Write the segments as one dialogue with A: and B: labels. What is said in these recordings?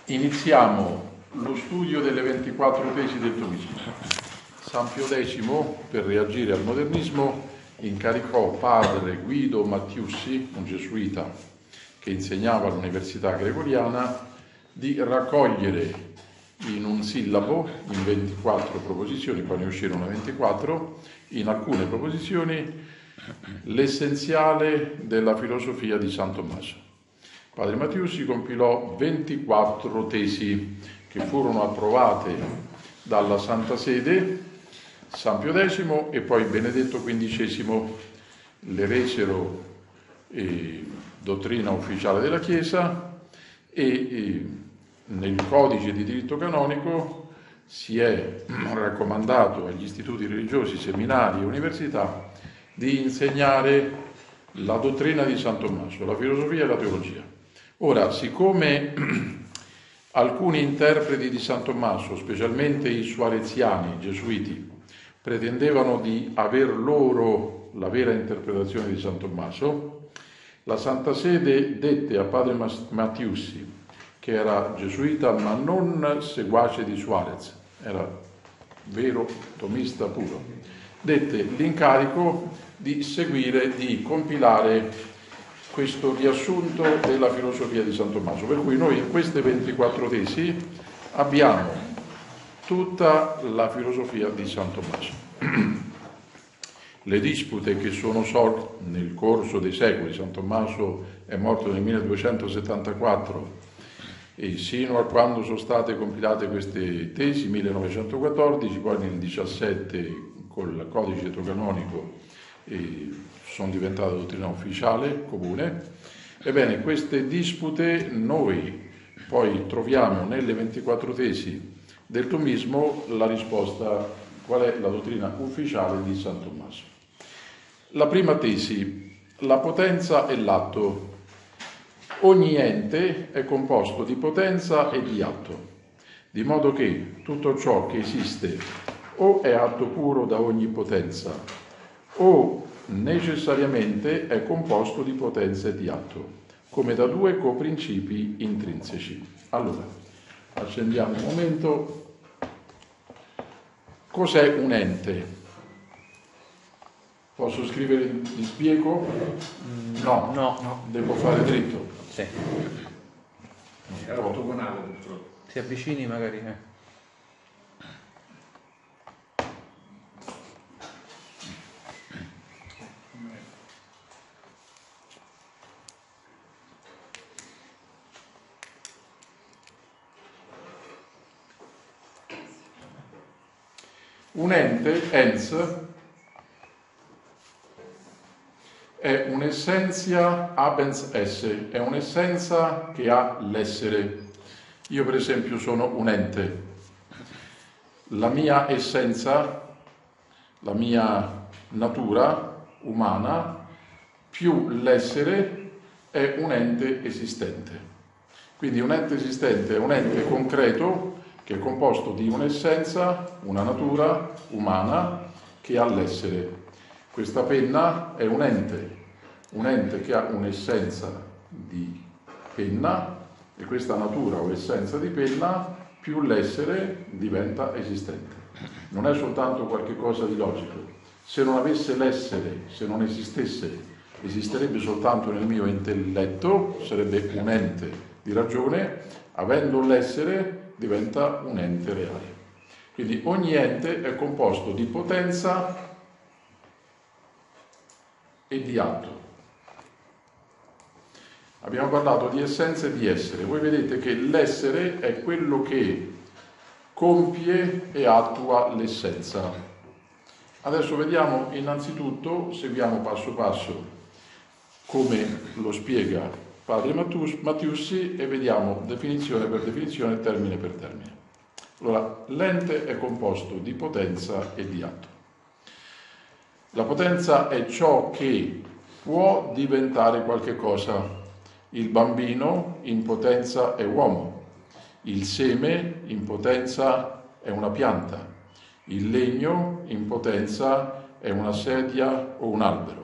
A: Iniziamo lo studio delle 24 tesi del tomismo. San Pio X, per reagire al modernismo, incaricò padre Guido Mattiussi, un gesuita che insegnava all'Università Gregoriana, di raccogliere in un sillabo, in 24 proposizioni, poi ne uscirono 24, in alcune proposizioni, l'essenziale della filosofia di San Tommaso. Padre Mattiussi compilò 24 tesi che furono approvate dalla Santa Sede, San Pio X e poi Benedetto XV le resero dottrina ufficiale della Chiesa e nel codice di diritto canonico si è raccomandato agli istituti religiosi, seminari e università di insegnare la dottrina di San Tommaso, la filosofia e la teologia. Ora, siccome alcuni interpreti di San Tommaso, specialmente i suareziani, i gesuiti, pretendevano di aver loro la vera interpretazione di San Tommaso, la Santa Sede dette a padre Mattiussi, che era gesuita ma non seguace di Suarez, era vero tomista puro, dette l'incarico di seguire, di compilare questo riassunto della filosofia di San Tommaso, per cui noi in queste 24 tesi abbiamo tutta la filosofia di San Tommaso. Le dispute che sono sorte nel corso dei secoli, San Tommaso è morto nel 1274 e sino a quando sono state compilate queste tesi, 1914, poi nel 17 col codice canonico sono diventate dottrina ufficiale, comune. Ebbene, queste dispute noi poi troviamo nelle 24 tesi del tomismo la risposta qual è la dottrina ufficiale di San Tommaso. La prima tesi, la potenza e l'atto. Ogni ente è composto di potenza e di atto, di modo che tutto ciò che esiste o è atto puro da ogni potenza o necessariamente è composto di potenza e di atto, come da due coprincipi intrinseci. Allora, accendiamo un momento. Cos'è un ente? Posso scrivere il spiego? No. Devo fare dritto.
B: Sì.
C: È ortogonale, purtroppo.
B: Si avvicini magari.
A: Un ente, ens, è un'essenza abens esse, è un'essenza che ha l'essere. Io per esempio sono un ente. La mia essenza, la mia natura umana, più l'essere, è un ente esistente. Quindi un ente esistente è un ente concreto che è composto di un'essenza, una natura umana che ha l'essere. Questa penna è un ente che ha un'essenza di penna e questa natura o essenza di penna più l'essere diventa esistente. Non è soltanto qualche cosa di logico. Se non avesse l'essere, se non esistesse, esisterebbe soltanto nel mio intelletto, sarebbe un ente di ragione, avendo l'essere diventa un ente reale. Quindi ogni ente è composto di potenza e di atto. Abbiamo parlato di essenza e di essere. Voi vedete che l'essere è quello che compie e attua l'essenza. Adesso vediamo innanzitutto, seguiamo passo passo come lo spiega Padre Mattiussi e vediamo definizione per definizione, termine per termine. Allora, l'ente è composto di potenza e di atto. La potenza è ciò che può diventare qualche cosa. Il bambino in potenza è uomo, il seme in potenza è una pianta, il legno in potenza è una sedia o un albero.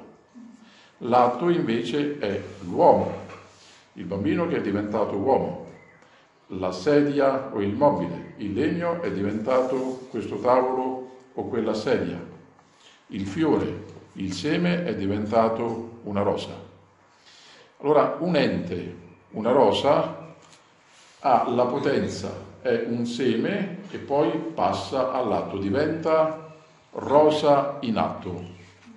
A: L'atto invece è l'uomo, il bambino che è diventato uomo, la sedia o il mobile, il legno è diventato questo tavolo o quella sedia, il fiore, il seme è diventato una rosa. Allora un ente, una rosa, ha la potenza, è un seme e poi passa all'atto, diventa rosa in atto.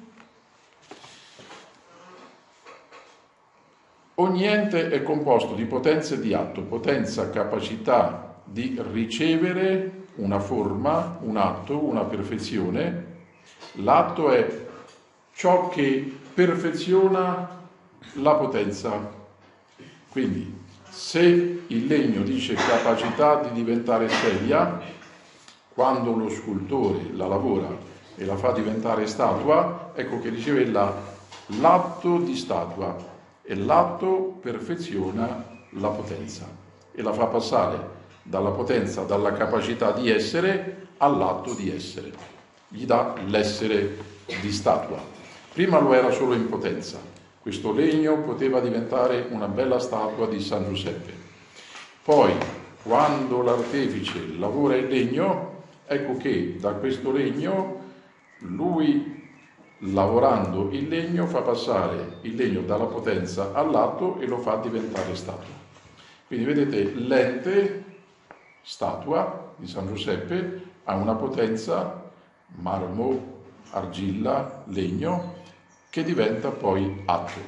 A: Ogni ente è composto di potenze di atto, potenza, capacità di ricevere una forma, un atto, una perfezione. L'atto è ciò che perfeziona la potenza. Quindi, se il legno dice capacità di diventare sedia, quando lo scultore la lavora e la fa diventare statua, ecco che riceve l'atto di statua. E l'atto perfeziona la potenza e la fa passare dalla potenza, dalla capacità di essere all'atto di essere. Gli dà l'essere di statua. Prima lo era solo in potenza. Questo legno poteva diventare una bella statua di San Giuseppe. Poi, quando l'artefice lavora il legno, ecco che da questo legno lui, lavorando il legno, fa passare il legno dalla potenza all'atto e lo fa diventare statua. Quindi vedete, l'ente statua di San Giuseppe ha una potenza, marmo, argilla, legno, che diventa poi atto.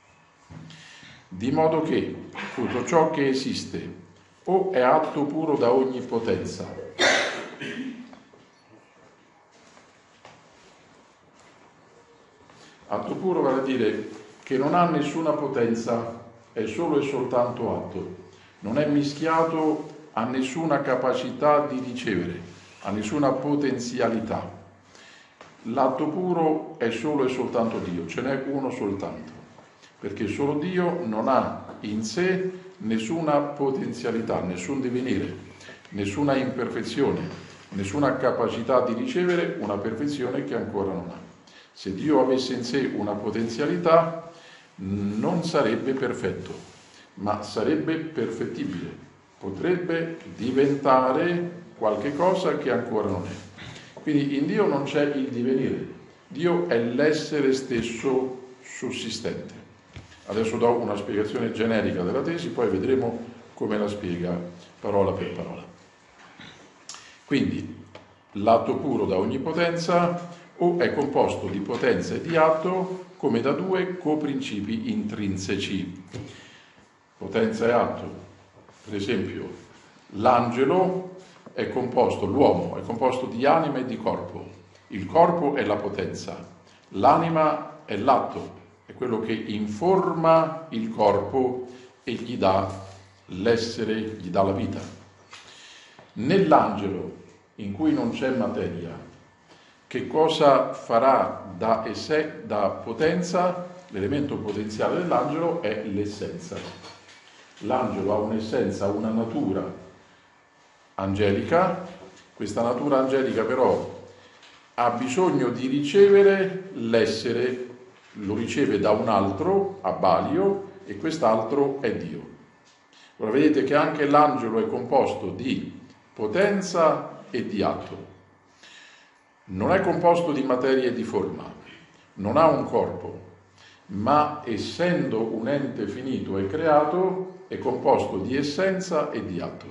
A: Di modo che tutto ciò che esiste o è atto puro da ogni potenza, atto puro vale a dire che non ha nessuna potenza, è solo e soltanto atto, non è mischiato a nessuna capacità di ricevere, a nessuna potenzialità. L'atto puro è solo e soltanto Dio, ce n'è uno soltanto, perché solo Dio non ha in sé nessuna potenzialità, nessun divenire, nessuna imperfezione, nessuna capacità di ricevere una perfezione che ancora non ha. Se Dio avesse in sé una potenzialità, non sarebbe perfetto, ma sarebbe perfettibile. Potrebbe diventare qualche cosa che ancora non è. Quindi in Dio non c'è il divenire. Dio è l'essere stesso sussistente. Adesso do una spiegazione generica della tesi, poi vedremo come la spiega parola per parola. Quindi, l'atto puro da ogni potenza o è composto di potenza e di atto come da due coprincipi intrinseci. Potenza e atto. Per esempio, l'angelo è composto, l'uomo è composto di anima e di corpo. Il corpo è la potenza, l'anima è l'atto, è quello che informa il corpo e gli dà l'essere, gli dà la vita. Nell'angelo, in cui non c'è materia, che cosa farà da potenza? L'elemento potenziale dell'angelo è l'essenza. L'angelo ha un'essenza, una natura angelica. Questa natura angelica però ha bisogno di ricevere l'essere, lo riceve da un altro, a Balio, e quest'altro è Dio. Ora vedete che anche l'angelo è composto di potenza e di atto. Non è composto di materia e di forma, non ha un corpo, ma essendo un ente finito e creato è composto di essenza e di atto.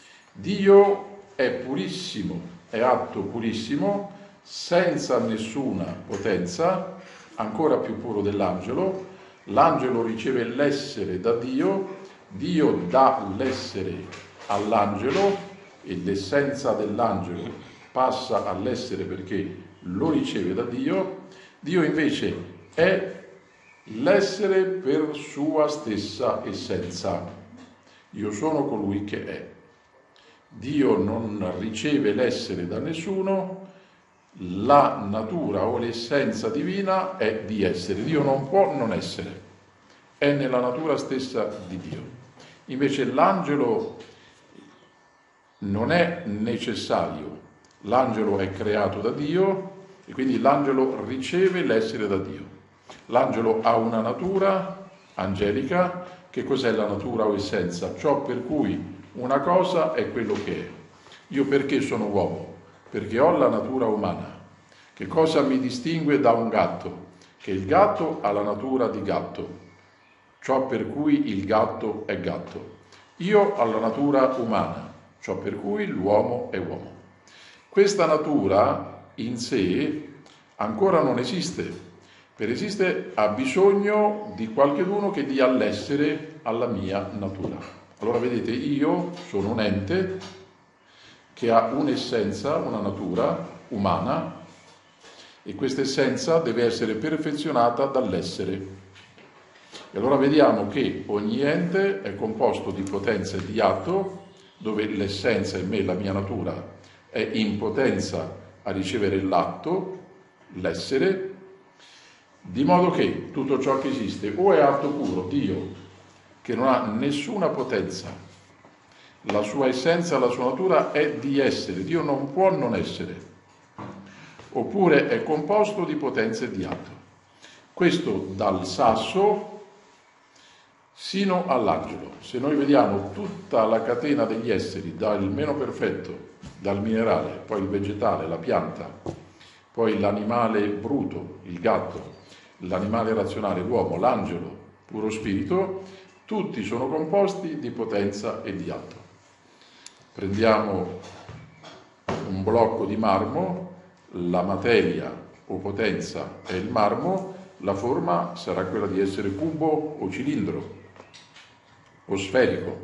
A: Dio è purissimo, è atto purissimo, senza nessuna potenza, ancora più puro dell'angelo. L'angelo riceve l'essere da Dio, Dio dà l'essere all'angelo e l'essenza dell'angelo passa all'essere perché lo riceve da Dio. Dio invece è l'essere per sua stessa essenza. Io sono colui che è. Dio non riceve l'essere da nessuno, la natura o l'essenza divina è di essere. Dio non può non essere, è nella natura stessa di Dio. Invece l'angelo non è necessario. L'angelo è creato da Dio e quindi l'angelo riceve l'essere da Dio. L'angelo ha una natura angelica. Che cos'è la natura o essenza? Ciò per cui una cosa è quello che è. Io perché sono uomo? Perché ho la natura umana. Che cosa mi distingue da un gatto? Che il gatto ha la natura di gatto, ciò per cui il gatto è gatto. Io ho la natura umana, ciò per cui l'uomo è uomo. Questa natura in sé ancora non esiste. Per esistere ha bisogno di qualcheduno che dia l'essere alla mia natura. Allora vedete, io sono un ente che ha un'essenza, una natura umana, e questa essenza deve essere perfezionata dall'essere. E allora vediamo che ogni ente è composto di potenza e di atto, dove l'essenza in me, la mia natura, è in potenza a ricevere l'atto, l'essere, di modo che tutto ciò che esiste o è atto puro, Dio, che non ha nessuna potenza, la sua essenza, la sua natura è di essere, Dio non può non essere, oppure è composto di potenza e di atto. Questo dal sasso sino all'angelo. Se noi vediamo tutta la catena degli esseri, dal meno perfetto, dal minerale, poi il vegetale, la pianta, poi l'animale bruto, il gatto, l'animale razionale, l'uomo, l'angelo, puro spirito, tutti sono composti di potenza e di atto. Prendiamo un blocco di marmo, la materia o potenza è il marmo, la forma sarà quella di essere cubo o cilindro o sferico.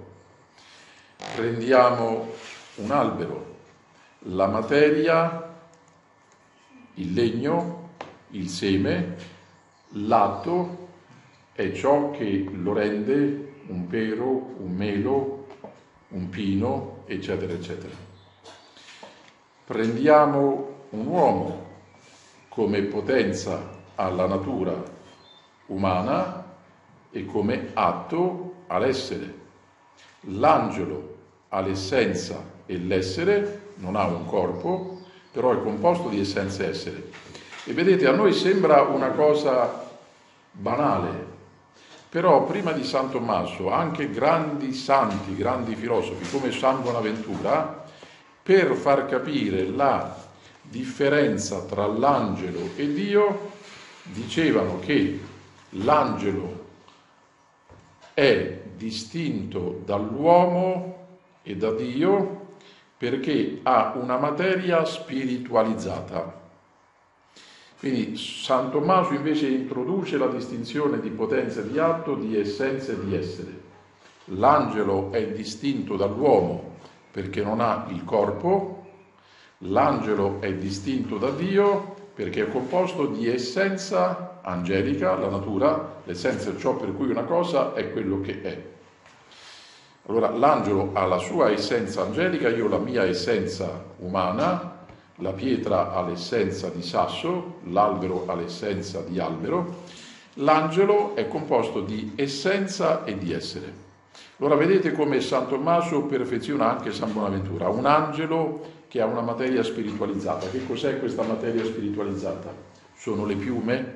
A: Prendiamo un albero, la materia, il legno, il seme, l'atto è ciò che lo rende un pero, un melo, un pino, eccetera, eccetera. Prendiamo un uomo come potenza alla natura umana e come atto all'essere. L'angelo ha l'essenza e l'essere, non ha un corpo, però è composto di essenza e essere. E vedete, a noi sembra una cosa banale, però prima di San Tommaso anche grandi santi, grandi filosofi come San Bonaventura, per far capire la differenza tra l'angelo e Dio, dicevano che l'angelo è distinto dall'uomo e da Dio perché ha una materia spiritualizzata. Quindi San Tommaso invece introduce la distinzione di potenza e di atto, di essenza e di essere. L'angelo è distinto dall'uomo perché non ha il corpo, l'angelo è distinto da Dio perché è composto di essenza angelica, la natura, l'essenza è ciò per cui una cosa è quello che è. Allora l'angelo ha la sua essenza angelica, io la mia essenza umana, la pietra ha l'essenza di sasso, l'albero ha l'essenza di albero, l'angelo è composto di essenza e di essere. Allora vedete come San Tommaso perfeziona anche San Bonaventura, un angelo che ha una materia spiritualizzata. Che cos'è questa materia spiritualizzata? Sono le piume?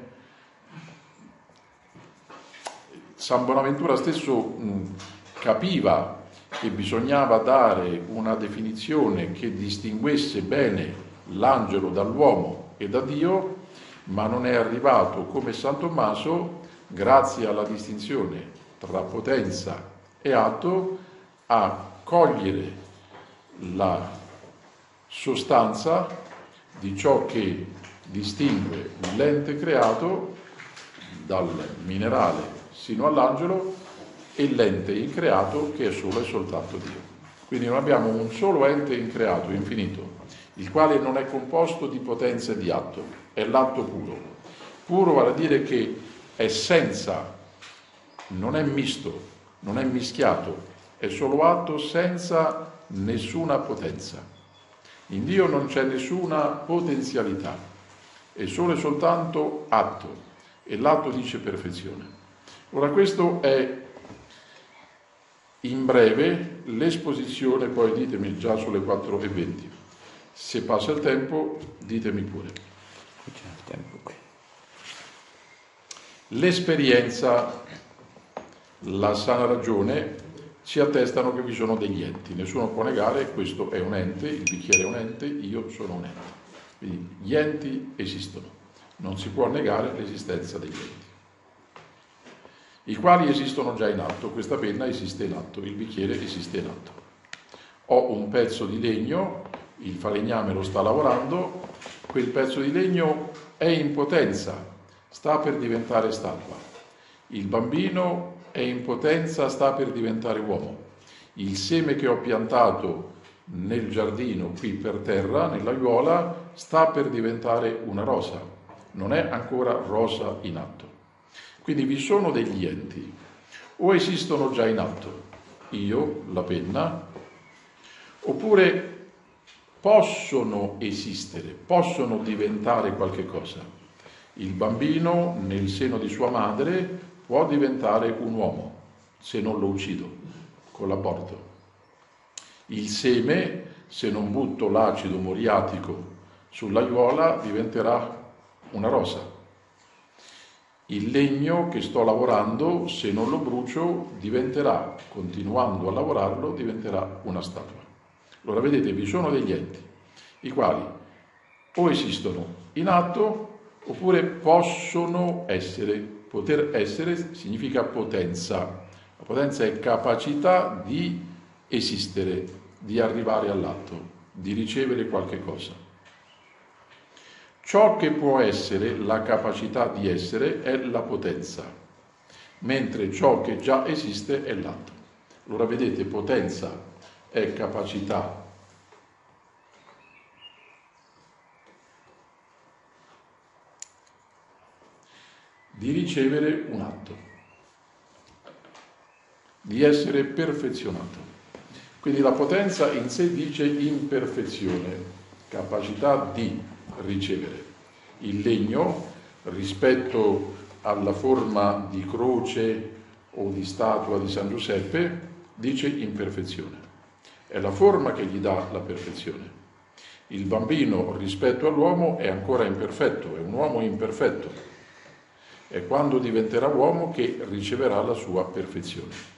A: San Bonaventura stesso capiva che bisognava dare una definizione che distinguesse bene l'angelo dall'uomo e da Dio, ma non è arrivato come San Tommaso, grazie alla distinzione tra potenza e atto, a cogliere la sostanza di ciò che distingue l'ente creato dal minerale sino all'angelo e l'ente increato che è solo e soltanto Dio. Quindi noi abbiamo un solo ente increato, infinito, il quale non è composto di potenza e di atto, è l'atto puro. Puro vale a dire che è senza, non è misto, non è mischiato, è solo atto senza nessuna potenza. In Dio non c'è nessuna potenzialità, è solo e soltanto atto, e l'atto dice perfezione. Ora questo è in breve l'esposizione, poi ditemi già sulle 4:20. Se passa il tempo, ditemi pure.
B: Qui c'è il tempo qui.
A: L'esperienza, la sana ragione, ci attestano che vi sono degli enti. Nessuno può negare, questo è un ente, il bicchiere è un ente, io sono un ente. Quindi gli enti esistono, non si può negare l'esistenza degli enti, i quali esistono già in atto. Questa penna esiste in atto, il bicchiere esiste in atto. Ho un pezzo di legno, il falegname lo sta lavorando, quel pezzo di legno è in potenza, sta per diventare statua. Il bambino è in potenza, sta per diventare uomo. Il seme che ho piantato nel giardino, qui per terra, nell'aiuola, sta per diventare una rosa. Non è ancora rosa in atto. Quindi vi sono degli enti, o esistono già in atto, io, la penna, oppure possono esistere, possono diventare qualche cosa. Il bambino nel seno di sua madre può diventare un uomo se non lo uccido con l'aborto. Il seme, se non butto l'acido muriatico sull'aiuola, diventerà una rosa. Il legno che sto lavorando, se non lo brucio, diventerà, continuando a lavorarlo, diventerà una statua. Allora vedete, vi sono degli enti, i quali o esistono in atto, oppure possono essere. Poter essere significa potenza. La potenza è capacità di esistere, di arrivare all'atto, di ricevere qualche cosa. Ciò che può essere, la capacità di essere, è la potenza, mentre ciò che già esiste è l'atto. Allora vedete, potenza è capacità di ricevere un atto, di essere perfezionato. Quindi la potenza in sé dice imperfezione, capacità di ricevere. Il legno, rispetto alla forma di croce o di statua di San Giuseppe, dice imperfezione. È la forma che gli dà la perfezione. Il bambino rispetto all'uomo è ancora imperfetto, è un uomo imperfetto. È quando diventerà uomo che riceverà la sua perfezione.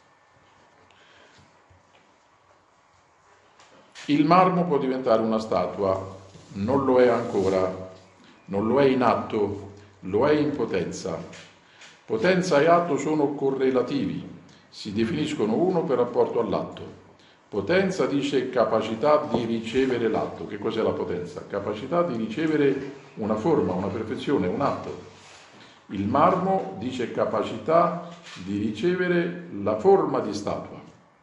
A: Il marmo può diventare una statua, non lo è ancora, non lo è in atto, lo è in potenza. Potenza e atto sono correlativi, si definiscono uno per rapporto all'atto. Potenza dice capacità di ricevere l'atto. Che cos'è la potenza? Capacità di ricevere una forma, una perfezione, un atto. Il marmo dice capacità di ricevere la forma di statua,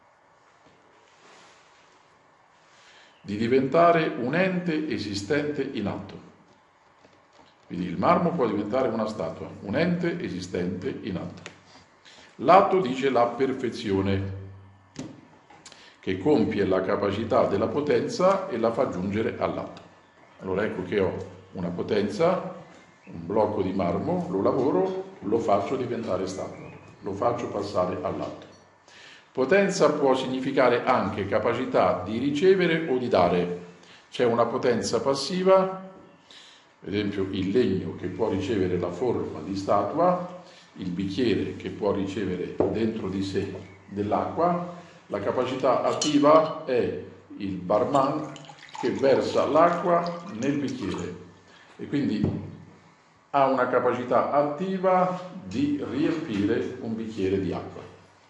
A: di diventare un ente esistente in atto. Quindi il marmo può diventare una statua, un ente esistente in atto. L'atto dice la perfezione, che compie la capacità della potenza e la fa giungere all'atto. Allora ecco che ho una potenza, un blocco di marmo, lo lavoro, lo faccio diventare statua, lo faccio passare all'atto. Potenza può significare anche capacità di ricevere o di dare. C'è una potenza passiva, per esempio il legno che può ricevere la forma di statua, il bicchiere che può ricevere dentro di sé dell'acqua. La capacità attiva è il barman che versa l'acqua nel bicchiere e quindi ha una capacità attiva di riempire un bicchiere di acqua.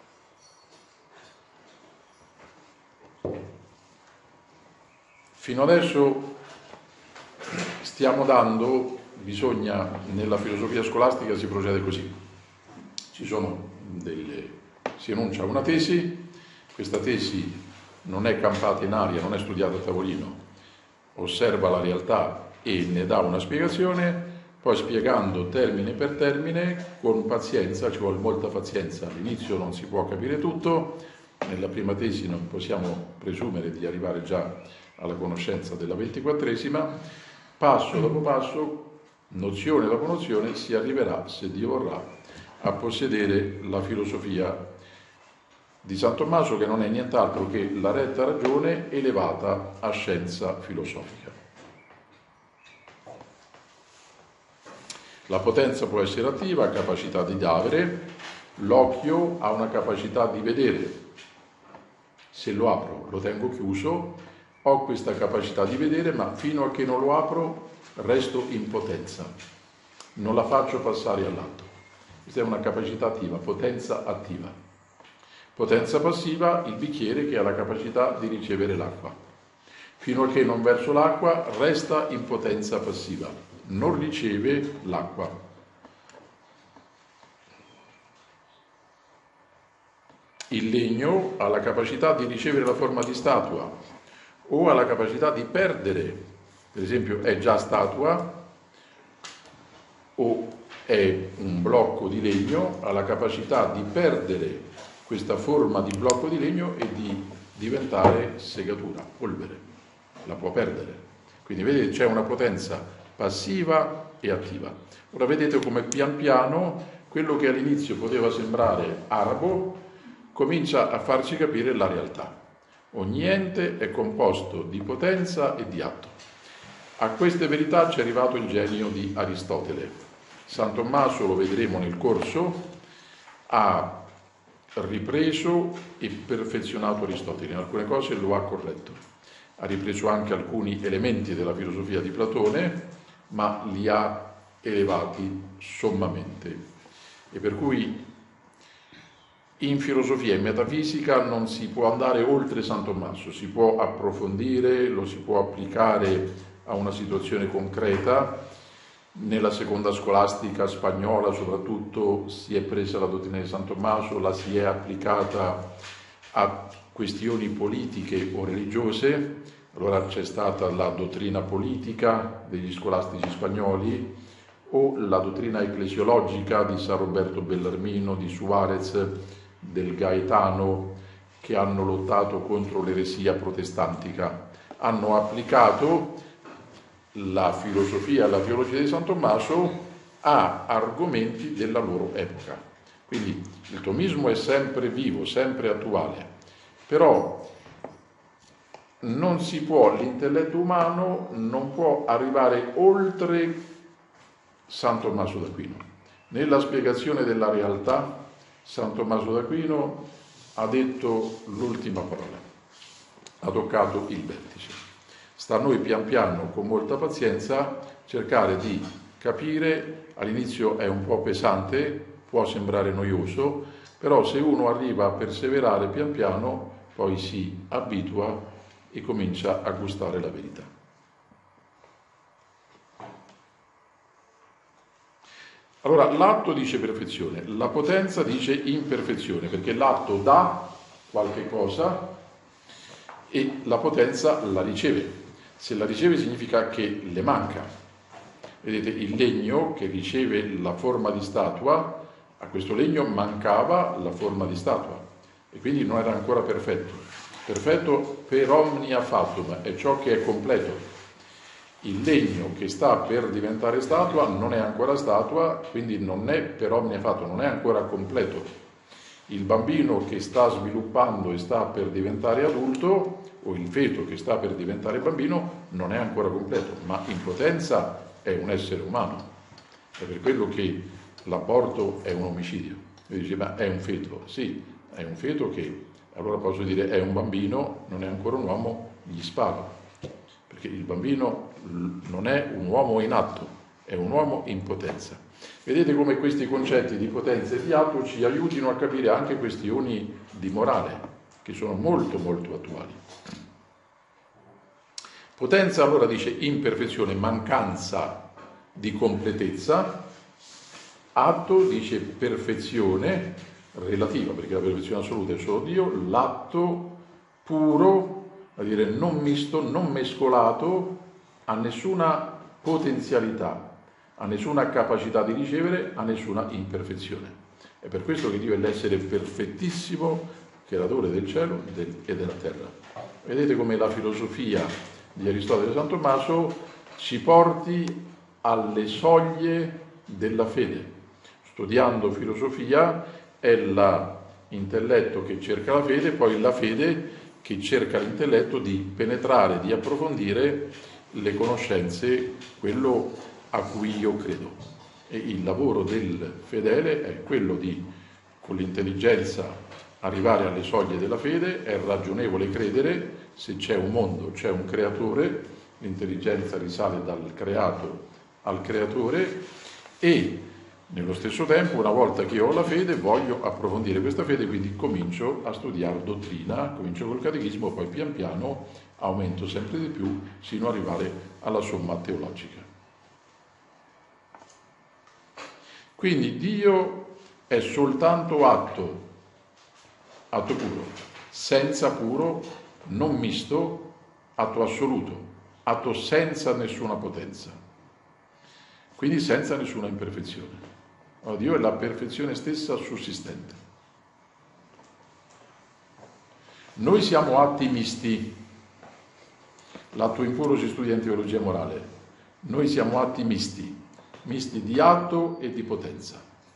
A: Fino adesso stiamo dando, nella filosofia scolastica si procede così. Si enuncia una tesi, questa tesi non è campata in aria, non è studiata a tavolino, osserva la realtà e ne dà una spiegazione, poi spiegando termine per termine, con pazienza, ci vuole molta pazienza, all'inizio non si può capire tutto, nella prima tesi non possiamo presumere di arrivare già alla conoscenza della 24esima, passo dopo passo, nozione dopo nozione, si arriverà, se Dio vorrà, a possedere la filosofia di San Tommaso, che non è nient'altro che la retta ragione elevata a scienza filosofica. La potenza può essere attiva, capacità di dare, l'occhio ha una capacità di vedere, Se lo apro lo tengo chiuso, ho questa capacità di vedere, ma fino a che non lo apro resto in potenza, non la faccio passare all'atto. Questa è una capacità attiva, potenza attiva. Potenza passiva, il bicchiere che ha la capacità di ricevere l'acqua. Fino a che non verso l'acqua resta in potenza passiva, non riceve l'acqua. Il legno ha la capacità di ricevere la forma di statua o ha la capacità di perdere, per esempio è già statua o è un blocco di legno, ha la capacità di perdere questa forma di blocco di legno e di diventare segatura, polvere, la può perdere. Quindi vedete c'è una potenza passiva e attiva. Ora vedete come pian piano quello che all'inizio poteva sembrare arabo comincia a farci capire la realtà. Ogni ente è composto di potenza e di atto. A queste verità ci è arrivato il genio di Aristotele. San Tommaso, lo vedremo nel corso, ha ripreso e perfezionato Aristotele. In alcune cose lo ha corretto. Ha ripreso anche alcuni elementi della filosofia di Platone, ma li ha elevati sommamente. E per cui in filosofia e in metafisica non si può andare oltre San Tommaso, si può approfondire, lo si può applicare a una situazione concreta. Nella seconda scolastica spagnola soprattutto si è presa la dottrina di San Tommaso, la si è applicata a questioni politiche o religiose. Allora c'è stata la dottrina politica degli scolastici spagnoli o la dottrina ecclesiologica di San Roberto Bellarmino, di Suarez, del Gaetano, che hanno lottato contro l'eresia protestantica. Hanno applicato la filosofia e la teologia di San Tommaso a argomenti della loro epoca. Quindi il tomismo è sempre vivo, sempre attuale, però non si può, l'intelletto umano non può arrivare oltre San Tommaso d'Aquino. Nella spiegazione della realtà San Tommaso d'Aquino ha detto l'ultima parola, ha toccato il vertice. Sta a noi pian piano, con molta pazienza, cercare di capire. All'inizio è un po' pesante, può sembrare noioso, però se uno arriva a perseverare pian piano, poi si abitua e comincia a gustare la verità. Allora, l'atto dice perfezione, la potenza dice imperfezione, perché l'atto dà qualche cosa e la potenza la riceve. Se la riceve significa che le manca. Vedete, il legno che riceve la forma di statua, a questo legno mancava la forma di statua e quindi non era ancora perfetto. Perfetto per omnia fatum, è ciò che è completo. Il legno che sta per diventare statua non è ancora statua, quindi non è per omnia fatum, non è ancora completo. Il bambino che sta sviluppando e sta per diventare adulto, o il feto che sta per diventare bambino, non è ancora completo, ma in potenza è un essere umano. È per quello che l'aborto è un omicidio. E dice, ma è un feto? Sì, è un feto che, allora posso dire, è un bambino, non è ancora un uomo, gli sparo. Perché il bambino non è un uomo in atto, è un uomo in potenza. Vedete come questi concetti di potenza e di atto ci aiutino a capire anche questioni di morale, che sono molto molto attuali. Potenza allora dice imperfezione, mancanza di completezza, atto dice perfezione relativa, perché la perfezione assoluta è solo Dio, l'atto puro, a dire non misto, non mescolato, a nessuna potenzialità, a nessuna capacità di ricevere, a nessuna imperfezione. È per questo che Dio è l'essere perfettissimo, creatore del cielo e della terra. Vedete come la filosofia di Aristotele e San Tommaso ci porti alle soglie della fede. Studiando filosofia è l'intelletto che cerca la fede, poi la fede che cerca l'intelletto di penetrare, di approfondire le conoscenze, quello a cui io credo. E il lavoro del fedele è quello di, con l'intelligenza arrivare alle soglie della fede, è ragionevole credere, se c'è un mondo, c'è un creatore, l'intelligenza risale dal creato al creatore, e nello stesso tempo, una volta che ho la fede, voglio approfondire questa fede, quindi comincio a studiare dottrina, comincio col catechismo, poi pian piano aumento sempre di più sino ad arrivare alla somma teologica. Quindi Dio è soltanto atto puro, senza puro, non misto, atto assoluto, atto senza nessuna potenza, quindi senza nessuna imperfezione. Allora, Dio è la perfezione stessa sussistente. Noi siamo atti misti. L'atto impuro si studia in teologia morale. Noi siamo atti misti di atto e di potenza.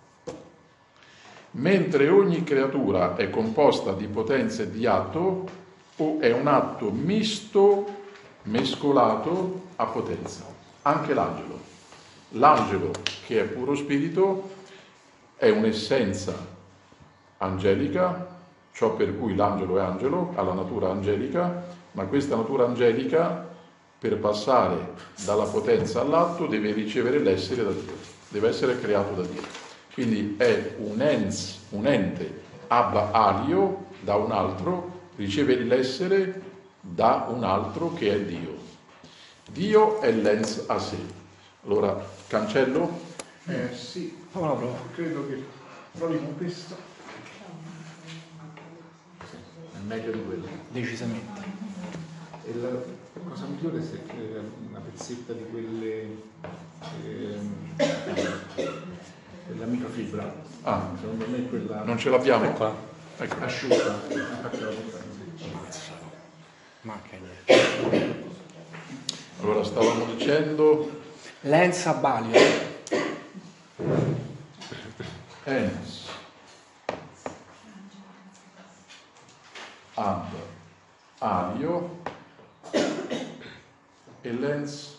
A: Mentre ogni creatura è composta di potenza e di atto, o è un atto misto, mescolato a potenza. Anche l'angelo. L'angelo, che è puro spirito, è un'essenza angelica, ciò per cui l'angelo è angelo, ha la natura angelica, ma questa natura angelica, per passare dalla potenza all'atto, deve ricevere l'essere da Dio, deve essere creato da Dio. Quindi è un ente ab alio, da un altro, riceve l'essere da un altro che è Dio. Dio è l'ens a sé. Allora, cancello?
C: Sì,
B: Prova.
C: credo che provi con questo. È meglio di quello.
B: Decisamente.
C: E la cosa migliore è se una pezzetta di quelle della microfibra. Secondo me quella
A: Non ce l'abbiamo?
C: ecco. Asciutta.
B: Manca niente.
A: Allora, stavamo dicendo
B: Lens Abalio.
A: ens ab alio e lens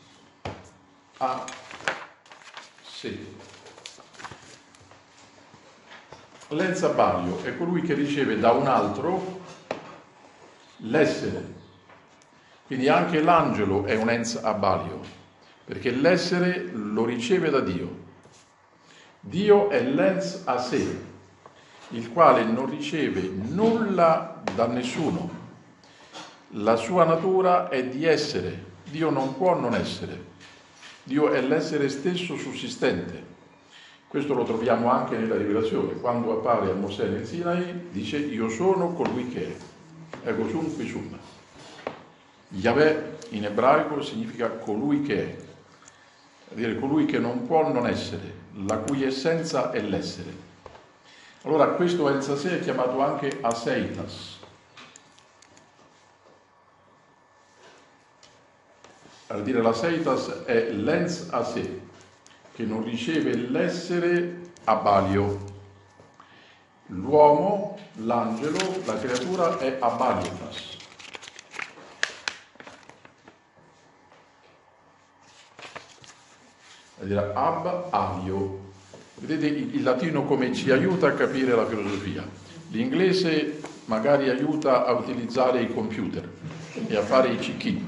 A: a sé. Lens ab alio è colui che riceve da un altro l'essere. Quindi anche l'angelo è un ens ab alio, perché l'essere lo riceve da Dio. Dio è l'ens a sé, il quale non riceve nulla da nessuno. La sua natura è di essere. Dio non può non essere. Dio è l'essere stesso sussistente. Questo lo troviamo anche nella Rivelazione. Quando appare a Mosè nel Sinai, dice: io sono colui che è. Ego sum qui sum. Yahweh in ebraico significa colui che è. Vuol dire colui che non può non essere, la cui essenza è l'essere. Allora questo ens a sé è chiamato anche aseitas. Vuol dire l'aseitas è l'ens a sé, che non riceve l'essere abalio. L'uomo, l'angelo, la creatura è abaliotas. Ab alio. Vedete il latino come ci aiuta a capire la filosofia. L'inglese magari aiuta a utilizzare i computer e a fare i check-in.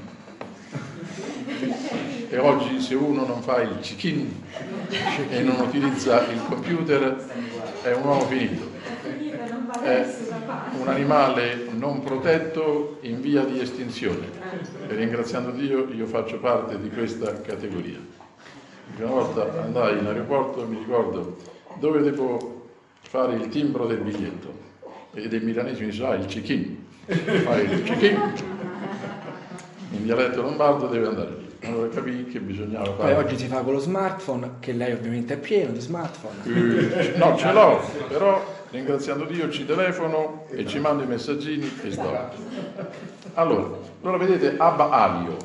A: E oggi se uno non fa il check-in e non utilizza il computer è un uomo finito. È un animale non protetto in via di estinzione. E ringraziando Dio io faccio parte di questa categoria. Una volta andai in aeroporto e mi ricordo dove devo fare il timbro del biglietto e dei milanesi mi dice: il check-in, fai il check-in, in dialetto lombardo deve andare lì. Allora capii che bisognava fare.
B: Poi oggi si fa con lo smartphone, che lei ovviamente è pieno di smartphone.
A: No, ce l'ho, però ringraziando Dio ci telefono e ci mando i messaggini e sto. Allora vedete, ab alio,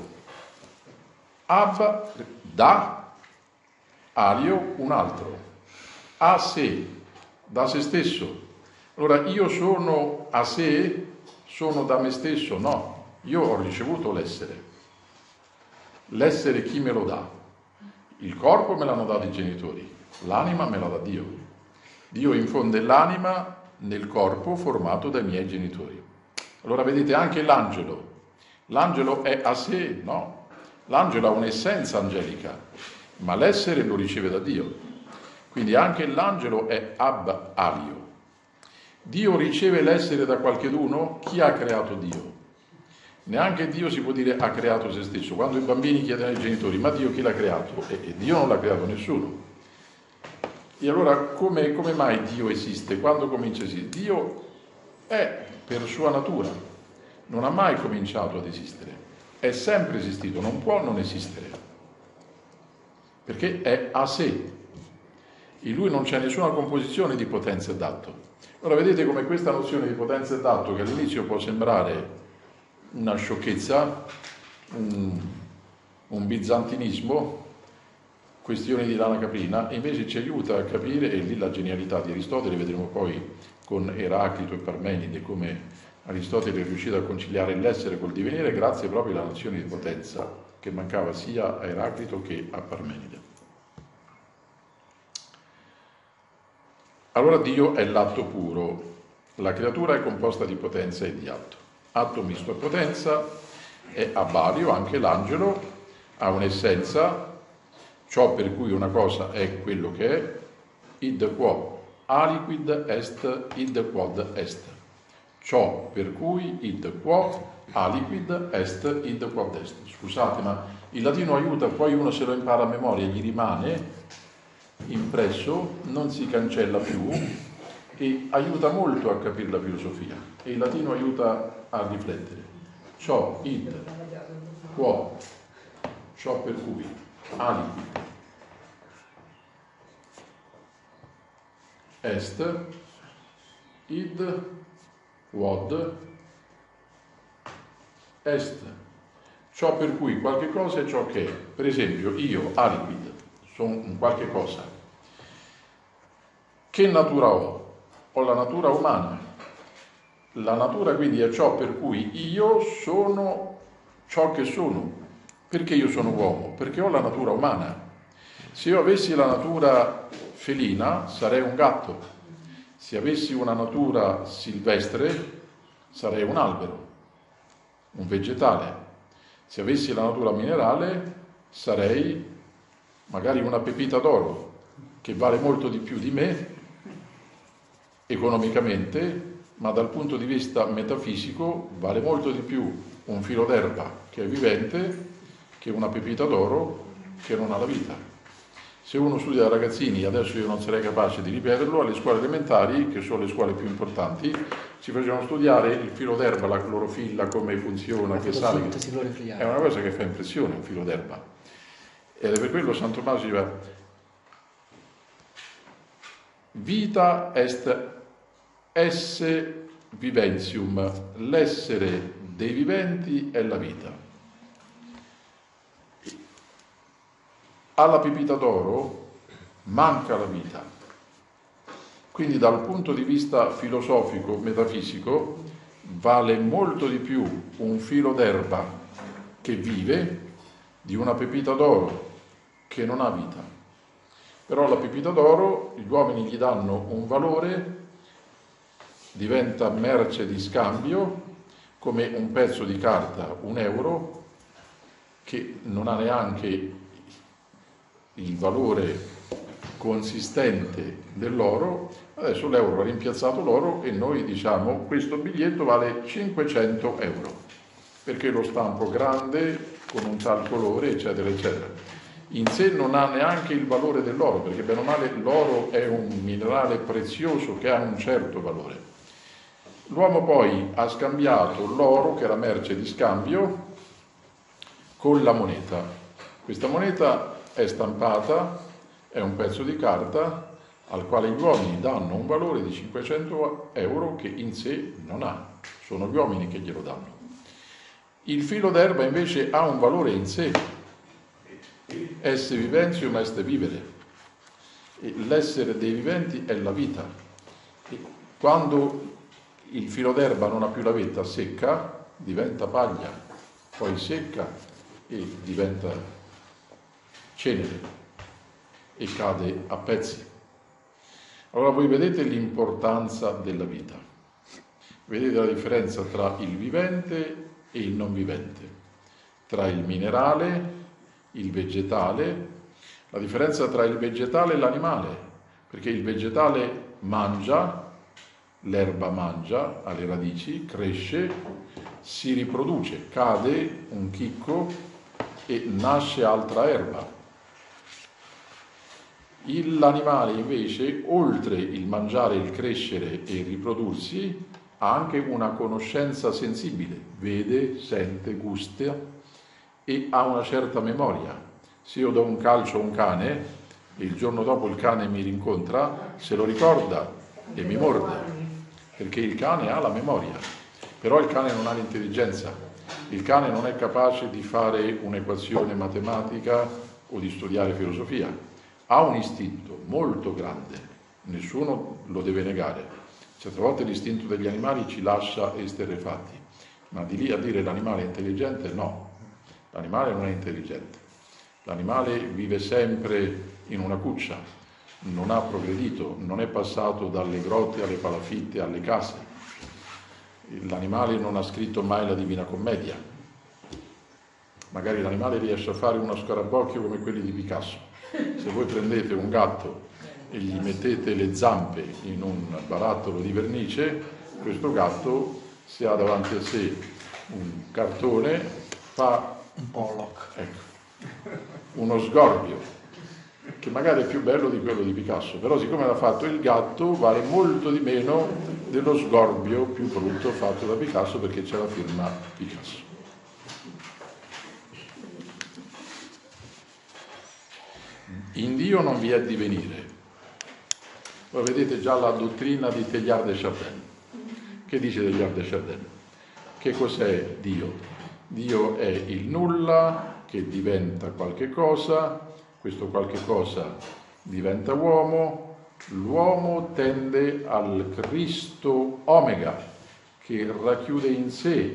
A: ab da alio un altro, a sé, da se stesso. Allora io sono a sé, sono da me stesso? No, io ho ricevuto l'essere. L'essere chi me lo dà? Il corpo me l'hanno dato i genitori, l'anima me la dà Dio. Dio infonde l'anima nel corpo formato dai miei genitori. Allora vedete anche l'angelo è a sé, no? L'angelo ha un'essenza angelica, ma l'essere lo riceve da Dio. Quindi anche l'angelo è ab alio. Dio riceve l'essere da qualcheduno? Chi ha creato Dio? Neanche Dio si può dire ha creato se stesso. Quando i bambini chiedono ai genitori ma Dio chi l'ha creato? E Dio non l'ha creato nessuno. E allora come mai Dio esiste? Quando comincia a esistere? Dio è per sua natura, non ha mai cominciato ad esistere, è sempre esistito, non può non esistere, perché è a sé. In lui non c'è nessuna composizione di potenza e d'atto. Ora vedete come questa nozione di potenza e d'atto, che all'inizio può sembrare una sciocchezza, un bizantinismo, questioni di lana caprina, invece ci aiuta a capire, e lì la genialità di Aristotele, vedremo poi con Eraclito e Parmenide come Aristotele è riuscito a conciliare l'essere col divenire grazie proprio alla nozione di potenza che mancava sia a Eraclito che a Parmenide. Allora Dio è l'atto puro, la creatura è composta di potenza e di atto. Atto misto a potenza è abalio, anche l'angelo ha un'essenza, ciò per cui una cosa è quello che è, id quo aliquid est, id quod est. Ciò per cui id quo aliquid est, id quod est. Scusate, ma il latino aiuta, poi uno se lo impara a memoria, gli rimane impresso, non si cancella più e aiuta molto a capire la filosofia. E il latino aiuta a riflettere. Ciò, id, quo, ciò per cui, aliquid, est, id, quod, est. Ciò per cui qualche cosa è ciò che è. Per esempio, io, aliquid, sono un qualche cosa. Che natura ho? Ho la natura umana. La natura quindi è ciò per cui io sono ciò che sono. Perché io sono uomo? Perché ho la natura umana. Se io avessi la natura felina sarei un gatto. Se avessi una natura silvestre sarei un albero, un vegetale. Se avessi la natura minerale sarei magari una pepita d'oro che vale molto di più di me economicamente, ma dal punto di vista metafisico vale molto di più un filo d'erba che è vivente che una pepita d'oro che non ha la vita. Se uno studia da ragazzini, adesso io non sarei capace di ripeterlo, alle scuole elementari, che sono le scuole più importanti, ci facevano studiare il filo d'erba, la clorofilla, come funziona, che sale. È una cosa che fa impressione, un filo d'erba. Ed è per quello San Tommaso diceva vita est esse viventium, l'essere dei viventi è la vita. Alla pepita d'oro manca la vita. Quindi dal punto di vista filosofico, metafisico, vale molto di più un filo d'erba che vive di una pepita d'oro che non ha vita. Però la pepita d'oro, gli uomini gli danno un valore, diventa merce di scambio, come un pezzo di carta, un euro, che non ha neanche il valore consistente dell'oro. Adesso l'euro ha rimpiazzato l'oro e noi diciamo questo biglietto vale 500 euro, perché lo stampo grande, con un tal colore, eccetera, eccetera. In sé non ha neanche il valore dell'oro, perché bene o male l'oro è un minerale prezioso che ha un certo valore. L'uomo poi ha scambiato l'oro, che era merce di scambio, con la moneta. Questa moneta è stampata, è un pezzo di carta al quale gli uomini danno un valore di 500 euro che in sé non ha, sono gli uomini che glielo danno. Il filo d'erba invece ha un valore in sé, esse viventium est vivere, l'essere dei viventi è la vita. E quando il filo d'erba non ha più la vetta, secca, diventa paglia, poi secca e diventa cenere e cade a pezzi. Allora voi vedete l'importanza della vita, vedete la differenza tra il vivente e il non vivente, tra il minerale, il vegetale, la differenza tra il vegetale e l'animale, perché il vegetale mangia, l'erba mangia, ha le radici, cresce, si riproduce, cade un chicco e nasce altra erba. L'animale invece, oltre il mangiare, il crescere e il riprodursi, ha anche una conoscenza sensibile, vede, sente, gusta e ha una certa memoria. Se io do un calcio a un cane e il giorno dopo il cane mi rincontra, se lo ricorda e mi morde, perché il cane ha la memoria, però il cane non ha l'intelligenza, il cane non è capace di fare un'equazione matematica o di studiare filosofia. Ha un istinto molto grande, nessuno lo deve negare. Certe volte l'istinto degli animali ci lascia esterrefatti, ma di lì a dire l'animale è intelligente, no. L'animale non è intelligente. L'animale vive sempre in una cuccia, non ha progredito, non è passato dalle grotte alle palafitte alle case. L'animale non ha scritto mai la Divina Commedia. Magari l'animale riesce a fare uno scarabocchio come quelli di Picasso. Se voi prendete un gatto e gli mettete le zampe in un barattolo di vernice, questo gatto, se ha davanti a sé un cartone, fa
B: un Pollock,
A: ecco, uno sgorbio, che magari è più bello di quello di Picasso, però siccome l'ha fatto il gatto vale molto di meno dello sgorbio più brutto fatto da Picasso, perché c'è la firma Picasso. In Dio non vi è divenire. Voi vedete già la dottrina di Teilhard de Chardin. Che dice Teilhard de Chardin? Che cos'è Dio? Dio è il nulla che diventa qualche cosa, questo qualche cosa diventa uomo, l'uomo tende al Cristo Omega, che racchiude in sé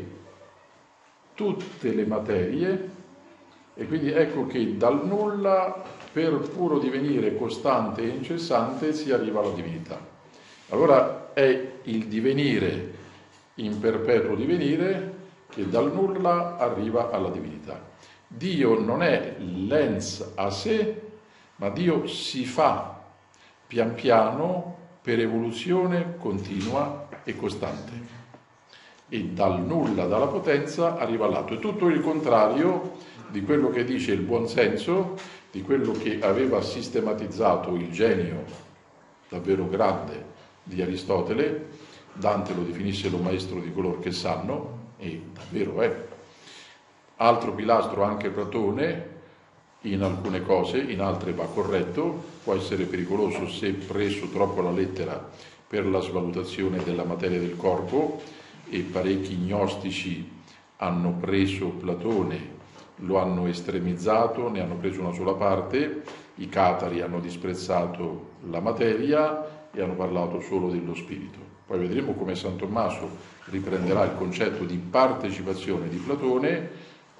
A: tutte le materie, e quindi ecco che dal nulla, per puro divenire costante e incessante, si arriva alla divinità. Allora è il divenire in perpetuo divenire che dal nulla arriva alla divinità. Dio non è l'ens a sé, ma Dio si fa pian piano per evoluzione continua e costante. E dal nulla, dalla potenza, arriva all'atto. È tutto il contrario di quello che dice il buonsenso, di quello che aveva sistematizzato il genio davvero grande di Aristotele. Dante lo definisse lo maestro di coloro che sanno, e davvero è. Altro pilastro anche Platone, in alcune cose, in altre va corretto, può essere pericoloso se preso troppo alla lettera per la svalutazione della materia del corpo, e parecchi gnostici hanno preso Platone, lo hanno estremizzato, ne hanno preso una sola parte, i catari hanno disprezzato la materia e hanno parlato solo dello spirito. Poi vedremo come San Tommaso riprenderà il concetto di partecipazione di Platone,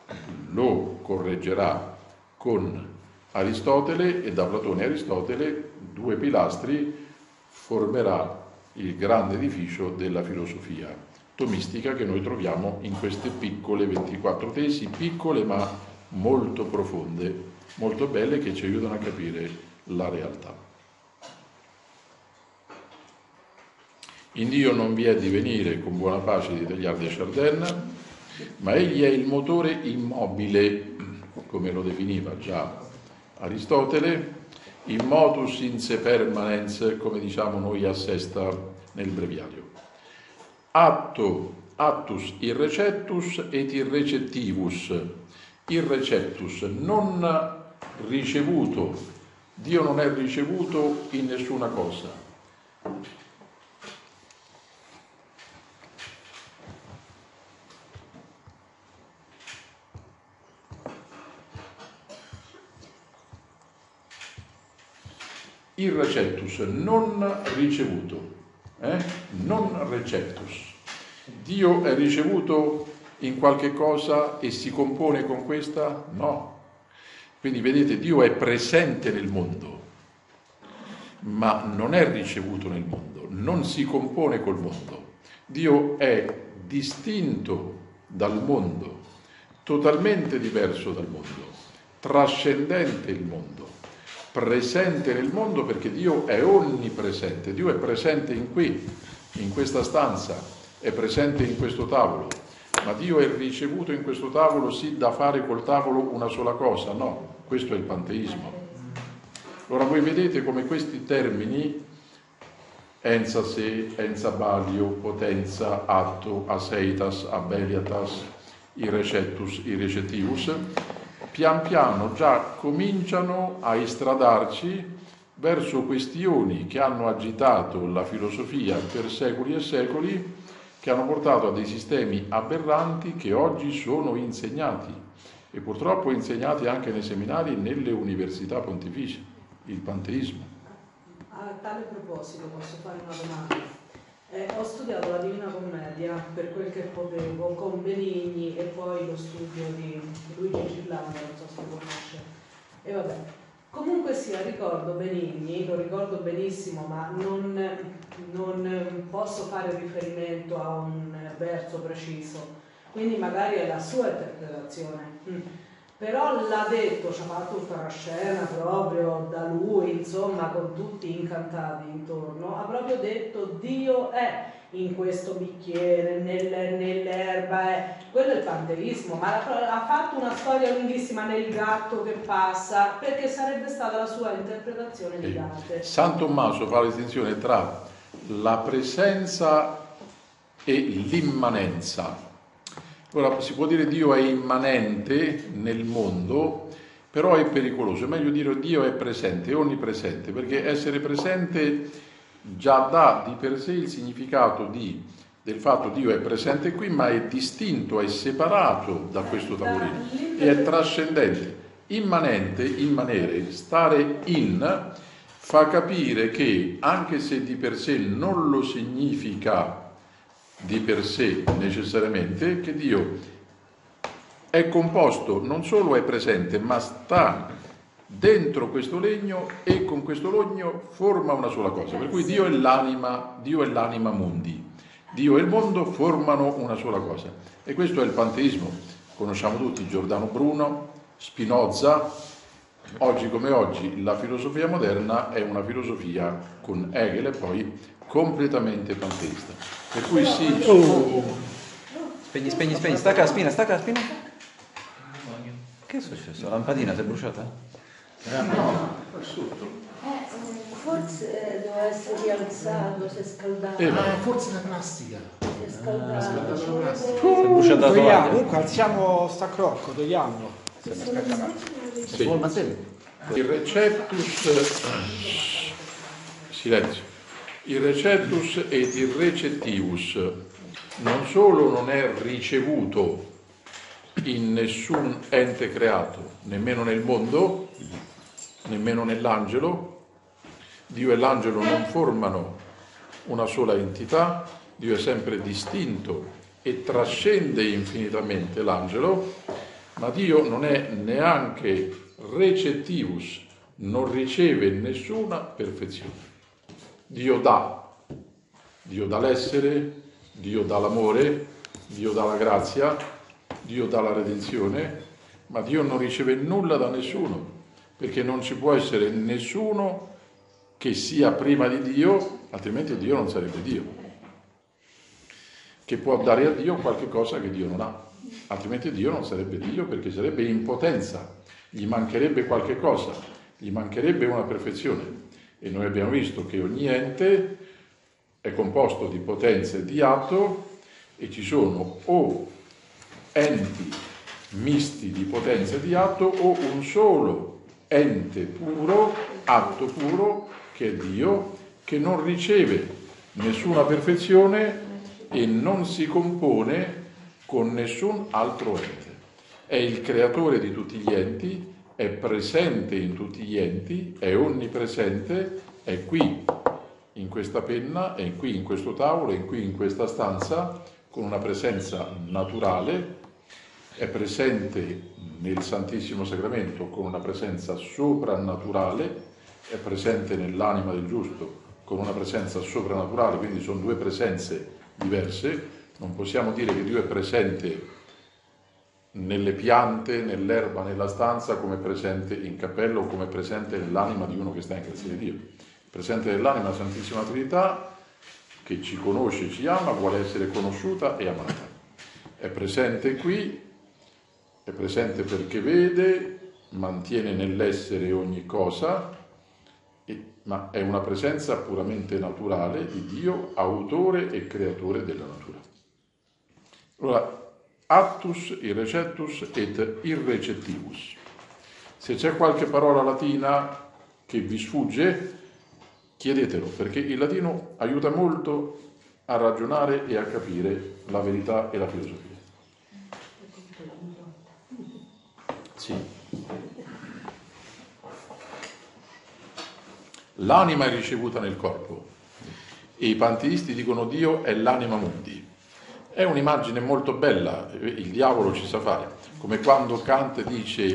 A: lo correggerà con Aristotele, e da Platone e Aristotele, due pilastri, formerà il grande edificio della filosofia tomistica che noi troviamo in queste piccole 24 tesi, piccole ma molto profonde, molto belle, che ci aiutano a capire la realtà. In Dio non vi è divenire, con buona pace di Teilhard de Chardin, ma egli è il motore immobile, come lo definiva già Aristotele, in motus in se permanens, come diciamo noi a Sesta nel breviario. Attus irreceptus et irrecettivus. Irreceptus, non ricevuto. Dio non è ricevuto in nessuna cosa. Irreceptus, non ricevuto. Non receptus. Dio è ricevuto in qualche cosa e si compone con questa? No. Quindi vedete, Dio è presente nel mondo, ma non è ricevuto nel mondo, non si compone col mondo. Dio è distinto dal mondo, totalmente diverso dal mondo, trascendente il mondo, presente nel mondo, perché Dio è onnipresente. Dio è presente in questa stanza, è presente in questo tavolo, ma Dio è ricevuto in questo tavolo sì da fare col tavolo una sola cosa? No, questo è il panteismo. Allora voi vedete come questi termini, ensa se, ensa balio, potenza, atto, aseitas, abeliatas, irrecettus, irrecettivus, pian piano già cominciano a istradarci verso questioni che hanno agitato la filosofia per secoli e secoli, che hanno portato a dei sistemi aberranti che oggi sono insegnati, e purtroppo insegnati anche nei seminari e nelle università pontificie. Il panteismo.
D: A tale proposito posso fare una domanda? Ho studiato la Divina Commedia per quel che potevo con Benigni e poi lo studio di Luigi Girlanda, non so se lo conosce. E vabbè, comunque sia, ricordo Benigni, lo ricordo benissimo, ma non posso fare riferimento a un verso preciso, quindi magari è la sua interpretazione. Però l'ha detto, ci ha fatto tutta una scena proprio da lui, insomma, con tutti incantati intorno, ha proprio detto Dio è in questo bicchiere, nell'erba, quello è il panteismo, ma ha fatto una storia lunghissima nel gatto che passa, perché sarebbe stata la sua interpretazione di Dante.
A: San Tommaso fa la distinzione tra la presenza e l'immanenza. Ora, si può dire Dio è immanente nel mondo, però è pericoloso. È meglio dire Dio è presente, è onnipresente, perché essere presente già dà di per sé il significato del fatto Dio è presente qui, ma è distinto, è separato da questo tavolino e è trascendente. Immanente, immanere, stare in, fa capire che anche se di per sé non lo significa di per sé necessariamente, che Dio è composto, non solo è presente, ma sta dentro questo legno e con questo legno forma una sola cosa. Per cui Dio è l'anima mundi. Dio e il mondo formano una sola cosa. E questo è il panteismo. Conosciamo tutti Giordano Bruno, Spinoza. Oggi come oggi la filosofia moderna è una filosofia con Hegel e poi completamente panteista. Per cui sì.
E: Spegni, stacca la spina. Che è successo? La lampadina si è bruciata?
A: No, è sotto.
F: Forse doveva essere rialzato, si è scaldato.
C: Forse la plastica.
F: Si è scaldato.
E: Si è bruciata la tovaglia.
B: Comunque alziamo sta crocco, togliamolo.
A: Sì. Il receptus, silenzio, il receptus ed il recettivus non solo non è ricevuto in nessun ente creato, nemmeno nel mondo, nemmeno nell'angelo. Dio e l'angelo non formano una sola entità, Dio è sempre distinto e trascende infinitamente l'angelo, ma Dio non è neanche recettivus, non riceve nessuna perfezione. Dio dà l'essere, Dio dà l'amore, Dio dà la grazia, Dio dà la redenzione, ma Dio non riceve nulla da nessuno, perché non ci può essere nessuno che sia prima di Dio, altrimenti Dio non sarebbe Dio, che può dare a Dio qualche cosa che Dio non ha, altrimenti Dio non sarebbe Dio, perché sarebbe in potenza, gli mancherebbe qualche cosa, gli mancherebbe una perfezione. E noi abbiamo visto che ogni ente è composto di potenza e di atto, e ci sono o enti misti di potenza e di atto o un solo ente puro, atto puro, che è Dio, che non riceve nessuna perfezione e non si compone con nessun altro ente. È il creatore di tutti gli enti, è presente in tutti gli enti, è onnipresente, è qui in questa penna, è qui in questo tavolo, è qui in questa stanza, con una presenza naturale, è presente nel Santissimo Sacramento con una presenza soprannaturale, è presente nell'anima del giusto con una presenza soprannaturale, quindi sono due presenze diverse. Non possiamo dire che Dio è presente nelle piante, nell'erba, nella stanza, come è presente in cappello o come è presente nell'anima di uno che sta in grazia di Dio. È presente nell'anima della Santissima Trinità, che ci conosce, ci ama, vuole essere conosciuta e amata. È presente qui, è presente perché vede, mantiene nell'essere ogni cosa, ma è una presenza puramente naturale di Dio, autore e creatore della natura. Allora, actus, irrecettus et irrecettivus. Se c'è qualche parola latina che vi sfugge, chiedetelo, perché il latino aiuta molto a ragionare e a capire la verità e la filosofia. Sì. L'anima è ricevuta nel corpo e i panteisti dicono Dio è l'anima mundi. È un'immagine molto bella, il diavolo ci sa fare, come quando Kant dice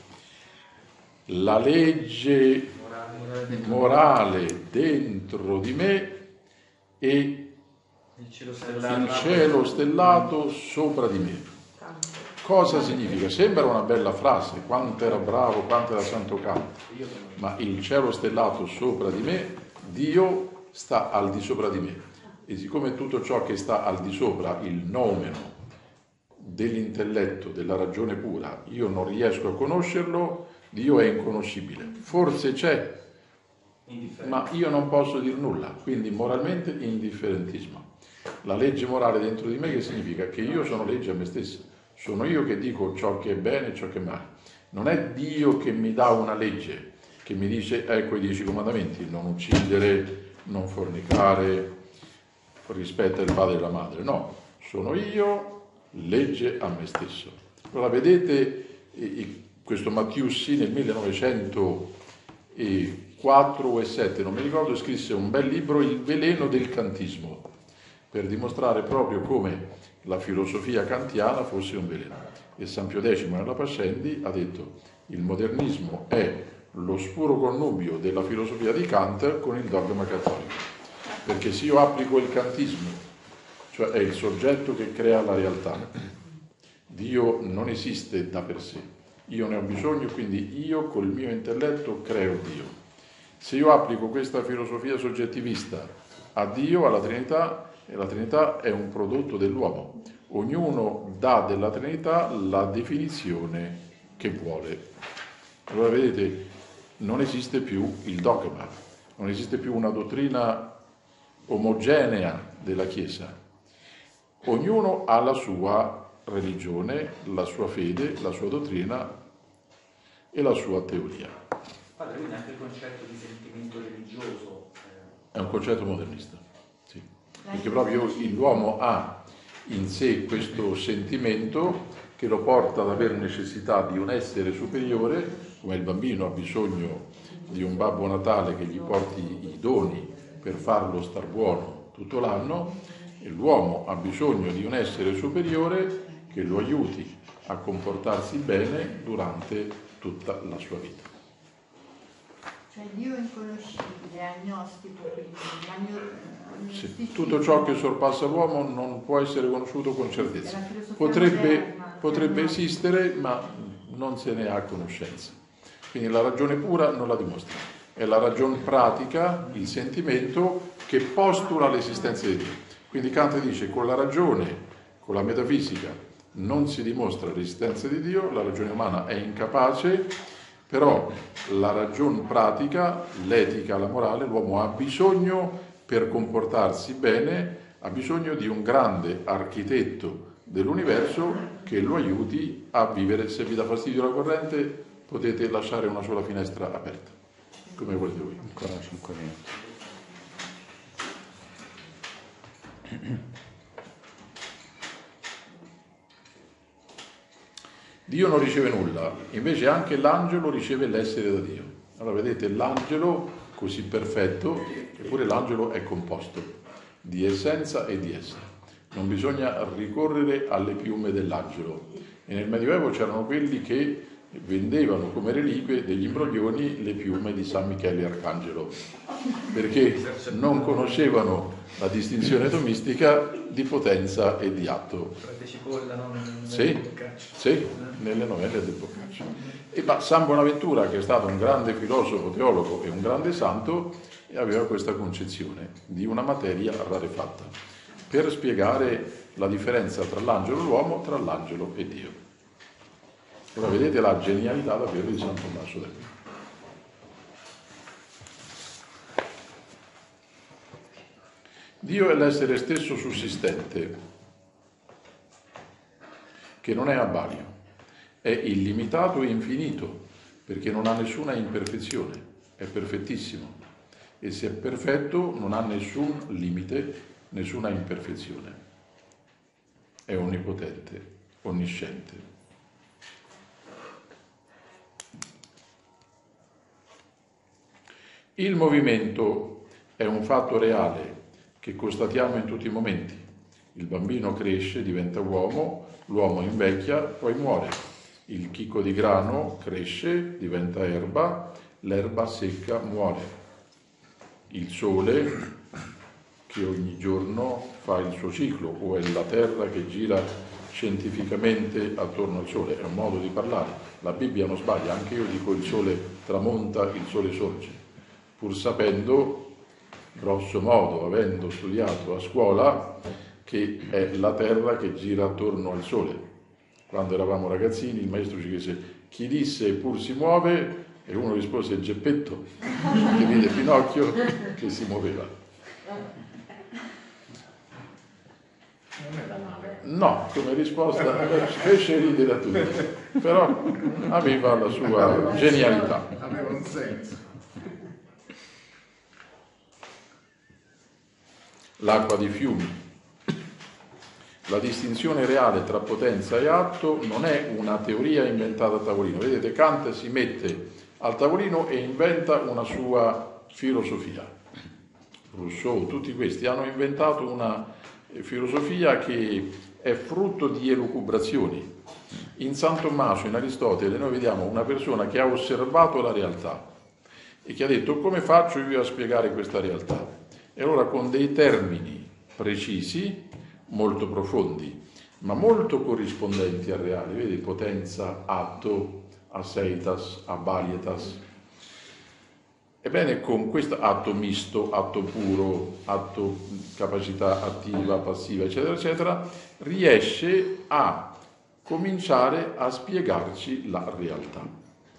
A: la legge morale dentro di me e il cielo stellato sopra di me. Cosa significa? Sembra una bella frase, quanto era bravo, quanto era santo Kant, ma il cielo stellato sopra di me, Dio sta al di sopra di me. E siccome tutto ciò che sta al di sopra, il noumeno dell'intelletto, della ragione pura, io non riesco a conoscerlo, Dio è inconoscibile. Forse c'è, ma io non posso dir nulla, quindi moralmente indifferentismo. La legge morale dentro di me che significa? Che io sono legge a me stesso. Sono io che dico ciò che è bene e ciò che è male. Non è Dio che mi dà una legge, che mi dice ecco i 10 comandamenti, non uccidere, non fornicare, rispetta il padre e la madre. No, sono io legge a me stesso. Allora vedete questo Mattiussi nel 1904 o 7, non mi ricordo, scrisse un bel libro, Il veleno del kantismo, per dimostrare proprio come la filosofia kantiana fosse un veleno. E San Pio X nella Pascendi ha detto il modernismo è lo scuro connubio della filosofia di Kant con il dogma cattolico, perché se io applico il kantismo, cioè è il soggetto che crea la realtà, Dio non esiste da per sé, io ne ho bisogno, quindi io col mio intelletto creo Dio. Se io applico questa filosofia soggettivista a Dio, alla Trinità, e la Trinità è un prodotto dell'uomo. Ognuno dà della Trinità la definizione che vuole. Allora vedete, non esiste più il dogma, non esiste più una dottrina omogenea della Chiesa. Ognuno ha la sua religione, la sua fede, la sua dottrina e la sua teoria.
G: Padre, quindi anche il concetto di sentimento religioso
A: è un concetto modernista. Perché proprio l'uomo ha in sé questo sentimento che lo porta ad avere necessità di un essere superiore, come il bambino ha bisogno di un Babbo Natale che gli porti i doni per farlo star buono tutto l'anno, e l'uomo ha bisogno di un essere superiore che lo aiuti a comportarsi bene durante tutta la sua vita.
H: Cioè Dio è inconoscibile, è agnostico,
A: sì, tutto ciò che sorpassa l'uomo non può essere conosciuto con certezza. Potrebbe esistere, ma non se ne ha conoscenza. Quindi la ragione pura non la dimostra. È la ragione pratica, il sentimento, che postula l'esistenza di Dio. Quindi Kant dice con la ragione, con la metafisica, non si dimostra l'esistenza di Dio, la ragione umana è incapace. Però la ragione pratica, l'etica, la morale, l'uomo ha bisogno per comportarsi bene, ha bisogno di un grande architetto dell'universo che lo aiuti a vivere. Se vi dà fastidio la corrente potete lasciare una sola finestra aperta, come volete voi.
E: Ancora 5 minuti.
A: Dio non riceve nulla, invece anche l'angelo riceve l'essere da Dio. Allora vedete l'angelo così perfetto, eppure l'angelo è composto di essenza e di essere. Non bisogna ricorrere alle piume dell'angelo. E nel Medioevo c'erano quelli che vendevano come reliquie degli imbroglioni le piume di San Michele Arcangelo, perché non conoscevano la distinzione tomistica di potenza e di atto.
G: Frate Cipolla, no?
A: Sì, sì, nelle novelle del Boccaccio. Ma San Bonaventura, che è stato un grande filosofo, teologo e un grande santo, aveva questa concezione di una materia rarefatta, per spiegare la differenza tra l'angelo e l'uomo, tra l'angelo e Dio. Ora vedete la genialità davvero di San Tommaso d'Aquino. Dio è l'essere stesso sussistente, che non è abalio, è illimitato e infinito, perché non ha nessuna imperfezione, è perfettissimo. E se è perfetto non ha nessun limite, nessuna imperfezione. È onnipotente, onnisciente. Il movimento è un fatto reale che constatiamo in tutti i momenti. Il bambino cresce, diventa uomo, l'uomo invecchia, poi muore. Il chicco di grano cresce, diventa erba, l'erba secca muore. Il sole che ogni giorno fa il suo ciclo, o è la terra che gira scientificamente attorno al sole, è un modo di parlare. La Bibbia non sbaglia, anche io dico il sole tramonta, il sole sorge. Pur sapendo, grosso modo, avendo studiato a scuola, che è la terra che gira attorno al sole. Quando eravamo ragazzini il maestro ci chiese chi disse eppur si muove, e uno rispose Geppetto, che vide Pinocchio che si muoveva.
C: Non era male.
A: No, come risposta fece ridere a tutti, però aveva la sua genialità.
C: Aveva un senso.
A: L'acqua di fiumi. La distinzione reale tra potenza e atto non è una teoria inventata a tavolino. Vedete, Kant si mette al tavolino e inventa una sua filosofia. Rousseau, tutti questi hanno inventato una filosofia che è frutto di elucubrazioni. In San Tommaso, in Aristotele, noi vediamo una persona che ha osservato la realtà e che ha detto come faccio io a spiegare questa realtà? E allora con dei termini precisi, molto profondi, ma molto corrispondenti al reale, vedi, potenza, atto, aseitas, abalietas. Ebbene, con questo atto misto, atto puro, atto capacità attiva, passiva, eccetera, eccetera, riesce a cominciare a spiegarci la realtà.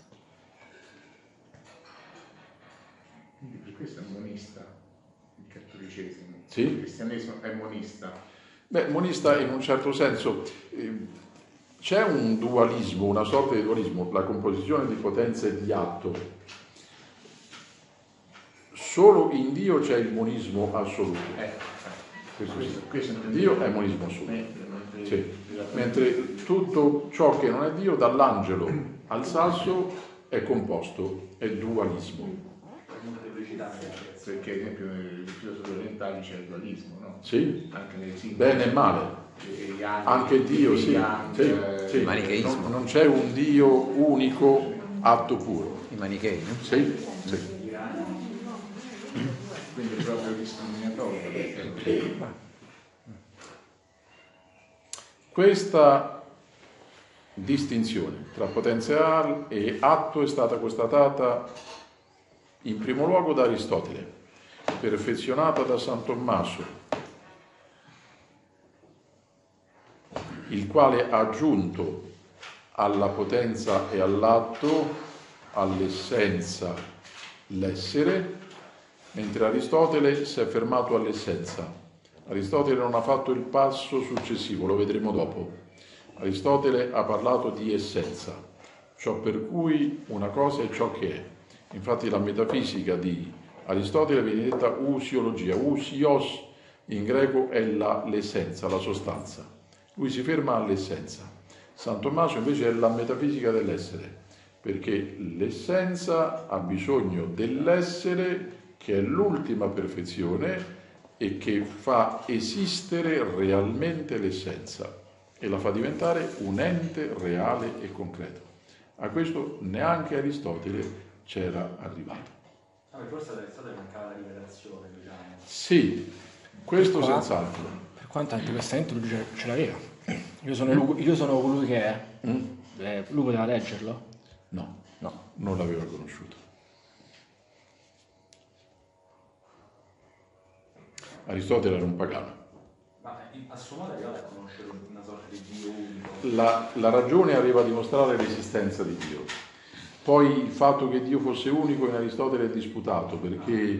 C: Quindi per questo è monista il cattolicesimo.
A: Sì?
C: Il cristianesimo è monista.
A: Beh, monista in un certo senso. C'è un dualismo, una sorta di dualismo, la composizione di potenza e di atto. Solo in Dio c'è il monismo assoluto. Questo sì. Dio è monismo assoluto. Sì. Mentre tutto ciò che non è Dio, dall'angelo al sasso, è composto, è dualismo.
C: Perché ad esempio nelle filosofie orientali c'è il dualismo, no?
A: Sì?
C: Anche nei simboli.
A: Bene e male. Anche Dio, sì. Sì.
E: Manicheismo.
A: Non c'è un Dio unico, atto puro.
E: I manichei, no?
A: Sì? Sì.
C: Quindi è proprio discriminatorio.
A: Questa distinzione tra potenziale e atto è stata constatata in primo luogo da Aristotele, perfezionata da San Tommaso, il quale ha aggiunto alla potenza e all'atto, all'essenza, l'essere, mentre Aristotele si è fermato all'essenza. Aristotele non ha fatto il passo successivo, lo vedremo dopo. Aristotele ha parlato di essenza, ciò per cui una cosa è ciò che è. Infatti la metafisica di Aristotele viene detta usiologia, usios in greco è l'essenza, la sostanza. Lui si ferma all'essenza. San Tommaso invece è la metafisica dell'essere, perché l'essenza ha bisogno dell'essere che è l'ultima perfezione e che fa esistere realmente l'essenza e la fa diventare un ente reale e concreto. A questo neanche Aristotele c'era arrivato.
G: Forse ad Aristotele mancava la rivelazione, diciamo.
A: Sì, questo senz'altro.
B: Per quanto anche questo lui ce l'aveva. Io sono colui che è. Lui poteva leggerlo?
A: No,
B: No.
A: non l'aveva conosciuto. Aristotele era un pagano.
G: Ma a suo modo arrivava a conoscere una sorta di Dio unico.
A: La ragione arriva a dimostrare l'esistenza di Dio. Poi il fatto che Dio fosse unico in Aristotele è disputato, perché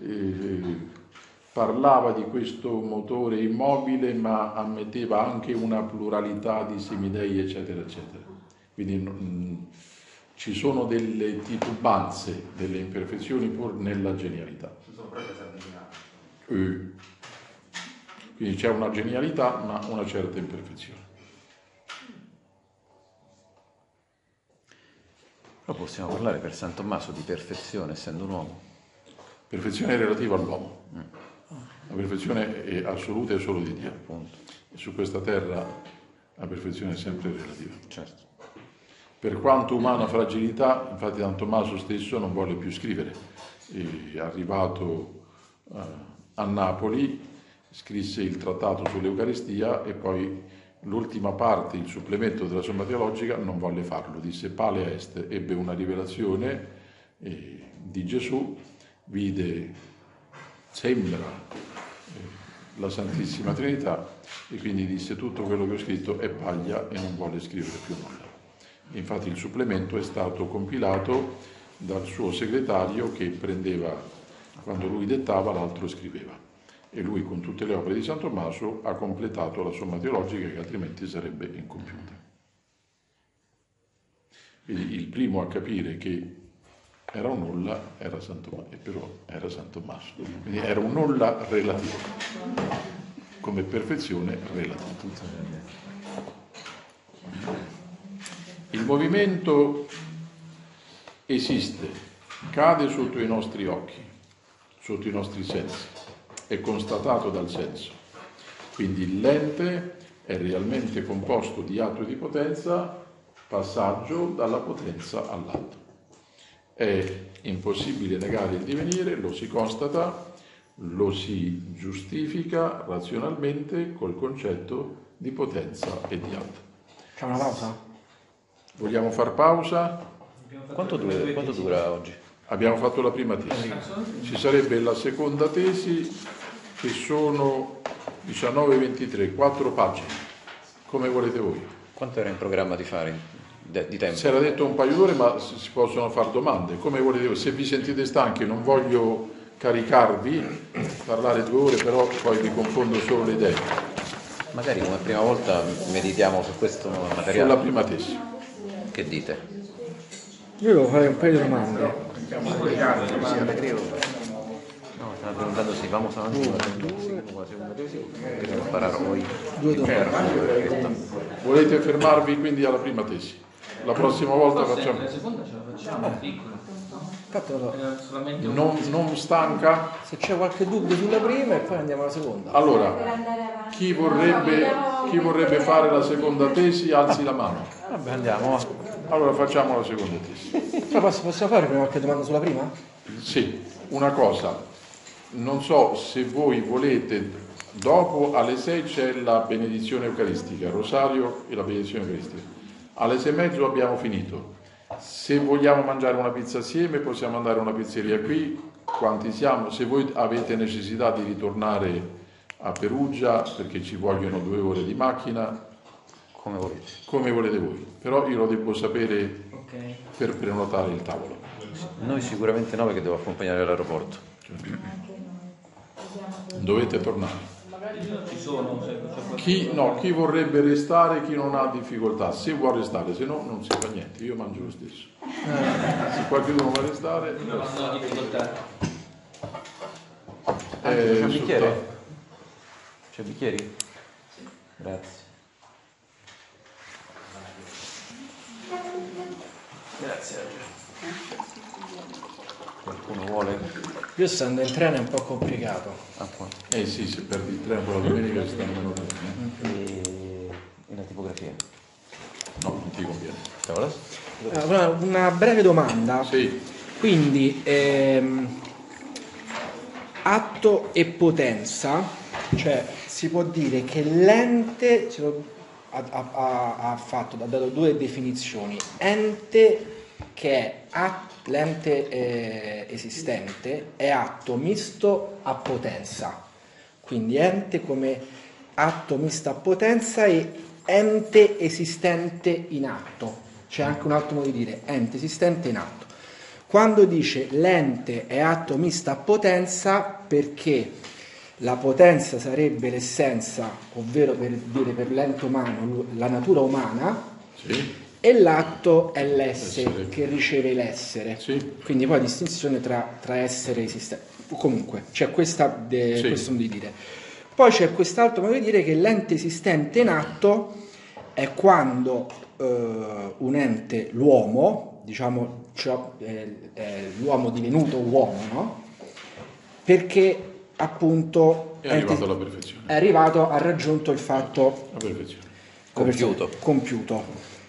A: parlava di questo motore immobile, ma ammetteva anche una pluralità di semidei, eccetera, eccetera. Quindi ci sono delle titubanze, delle imperfezioni pur nella genialità.
G: Sono proprio disavvicinati.
A: Quindi c'è una genialità, ma una certa imperfezione.
E: Però possiamo parlare per San Tommaso di perfezione, essendo un uomo.
A: Perfezione relativa all'uomo. La perfezione è assoluta e solo di Dio.
E: Appunto.
A: E su questa terra la perfezione è sempre relativa.
E: Certo.
A: Per quanto umana fragilità, infatti San Tommaso stesso non vuole più scrivere. È arrivato a Napoli, scrisse il trattato sull'Eucaristia e poi l'ultima parte, il supplemento della Somma Teologica, non volle farlo. Disse Palea est, ebbe una rivelazione di Gesù, vide, sembra, la Santissima Trinità e quindi disse tutto quello che ho scritto è paglia e non vuole scrivere più nulla. Infatti il supplemento è stato compilato dal suo segretario che prendeva, quando lui dettava, l'altro scriveva. E lui con tutte le opere di San Tommaso ha completato la Somma Teologica che altrimenti sarebbe incompiuta. Quindi il primo a capire che era un nulla era San Tommaso, e però era San Tommaso. Quindi era un nulla relativo, come perfezione relativa. Il movimento esiste, cade sotto i nostri occhi, sotto i nostri sensi, è constatato dal senso. Quindi l'ente è realmente composto di atto e di potenza, passaggio dalla potenza all'atto. È impossibile negare il divenire, lo si constata, lo si giustifica razionalmente col concetto di potenza e di atto.
B: C'è una pausa?
A: Vogliamo far pausa?
E: Quanto dura oggi?
A: Abbiamo fatto la prima tesi. Ci sarebbe la seconda tesi che sono 19-23, 4 pagine. Come volete voi?
E: Quanto era in programma di fare di tempo?
A: Si era detto un paio d'ore, ma si possono fare domande. Come volete voi? Se vi sentite stanchi, non voglio caricarvi, parlare 2 ore, però poi vi confondo solo le idee.
E: Magari come prima volta meditiamo su questo materiale.
A: Sulla prima tesi.
E: Che dite?
B: Io devo fare un paio di domande.
E: No, stavo preguntando se vamos avanti con la seconda tesi per imparare poi.
B: Due domande.
A: Volete fermarvi quindi alla prima tesi? La prossima volta facciamo...
I: La seconda ce la facciamo, piccola.
B: Fatelo.
I: Solamente
A: Non stanca?
B: Se c'è qualche dubbio sulla prima e poi andiamo alla seconda.
A: Allora, chi vorrebbe fare la seconda tesi alzi la mano.
E: Vabbè, andiamo.
A: Allora facciamo la seconda tesi.
B: Possiamo fare prima qualche domanda sulla prima?
A: Sì, una cosa, non so se voi volete, dopo alle 6 c'è la benedizione eucaristica, il rosario e la benedizione eucaristica. Alle 6:30 abbiamo finito. Se vogliamo mangiare una pizza assieme possiamo andare a una pizzeria qui, quanti siamo? Se voi avete necessità di ritornare a Perugia perché ci vogliono 2 ore di macchina, come volete voi, però io lo devo sapere per prenotare il tavolo.
E: Noi sicuramente no, perché devo accompagnare all'aeroporto.
A: Dovete tornare.
I: io ci sono.
A: Chi vorrebbe restare, chi non ha difficoltà, se vuole restare, se no non si fa niente, io mangio lo stesso. Se qualcuno vuole restare,
I: Non ho difficoltà.
E: C'è un bicchiere? C'è bicchieri? Grazie. Grazie. Qualcuno vuole?
B: Io stando in treno è un po' complicato.
E: Acqua.
A: eh sì, se perdi il treno con la domenica ci stanno meno tempo.
E: E la tipografia?
A: No, ti conviene.
B: Una breve domanda.
A: Sì.
B: Quindi atto e potenza, cioè si può dire che l'ente ha dato due definizioni: ente, che è l'ente esistente, è atto misto a potenza, quindi ente come atto misto a potenza e ente esistente in atto. C'è anche un altro modo di dire ente esistente in atto. Quando dice l'ente è atto misto a potenza, perché la potenza sarebbe l'essenza, ovvero per dire per l'ente umano la natura umana,
A: Sì.
B: e l'atto è l'essere che riceve l'essere.
A: Sì.
B: Quindi poi distinzione tra essere e esistente. Comunque c'è questo modo di dire. Poi c'è quest'altro modo di dire che l'ente esistente in atto è quando un ente, l'uomo, diciamo l'uomo divenuto uomo, no? Perché appunto
A: È arrivato alla perfezione.
B: è arrivato, ha raggiunto il fatto
A: La perfezione.
B: compiuto.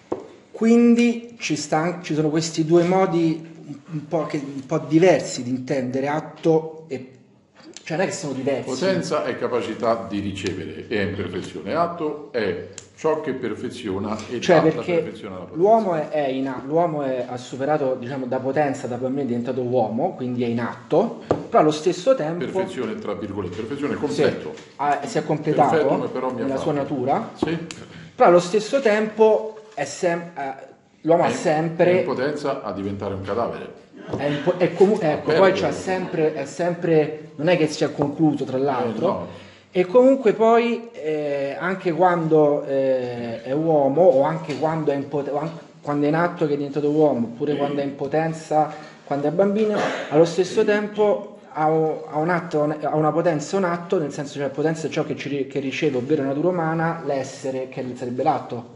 B: Quindi ci sono questi due modi un po' diversi di intendere atto e, cioè non è che sono diversi.
A: Potenza è capacità di ricevere, è in perfezione. Atto è ciò che perfeziona e
B: cioè
A: dà la
B: perché
A: perfezione alla potenza.
B: l'uomo ha superato, diciamo, da potenza, da bambino è diventato uomo, quindi è in atto, però allo stesso tempo
A: Perfezione, tra virgolette, perfezione completo.
B: si è completato
A: Perfetto, però mi ha
B: nella
A: fatto.
B: sua natura,
A: Sì.
B: però allo stesso tempo l'uomo ha
A: È
B: sempre
A: in potenza a diventare un cadavere.
B: poi c'ha sempre, non è che sia concluso tra l'altro,
A: No.
B: e comunque poi anche quando è uomo, o anche quando è quando è in atto che è diventato uomo, oppure quando è in potenza, quando è bambino, allo stesso tempo ha una potenza, un atto, nel senso che la potenza è ciò che riceve, ovvero natura umana, l'essere, che sarebbe l'atto.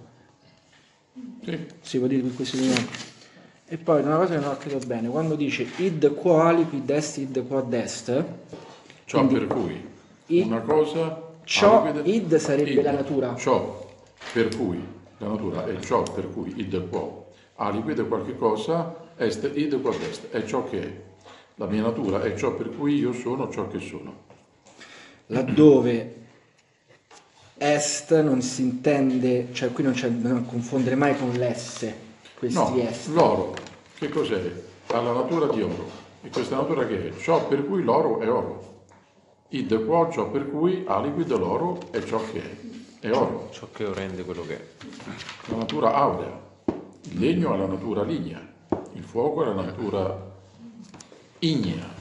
A: Sì.
B: Si può dire per questo modo. E poi una cosa che non ho capito bene, quando dice id quo aliquid est, id quod est,
A: Ciò
B: quindi
A: per cui
B: i-
A: una cosa...
B: ciò,
A: aliquid-
B: id sarebbe la natura.
A: Ciò per cui la natura è ciò per cui id quo aliquid è qualche cosa, est id quod est, è ciò che è. La mia natura è ciò per cui io sono ciò che sono.
B: Laddove est non si intende, cioè qui non confondere mai con l'esse, questi
A: No,
B: est.
A: l'oro, che cos'è? Ha la natura di oro. E questa natura che è? Ciò per cui l'oro è oro. Id quo, ciò per cui aliquid l'oro è ciò che è oro.
E: Ciò che lo rende quello che è.
A: La natura aurea. Il legno ha la natura lignea. Il fuoco ha la natura ignea.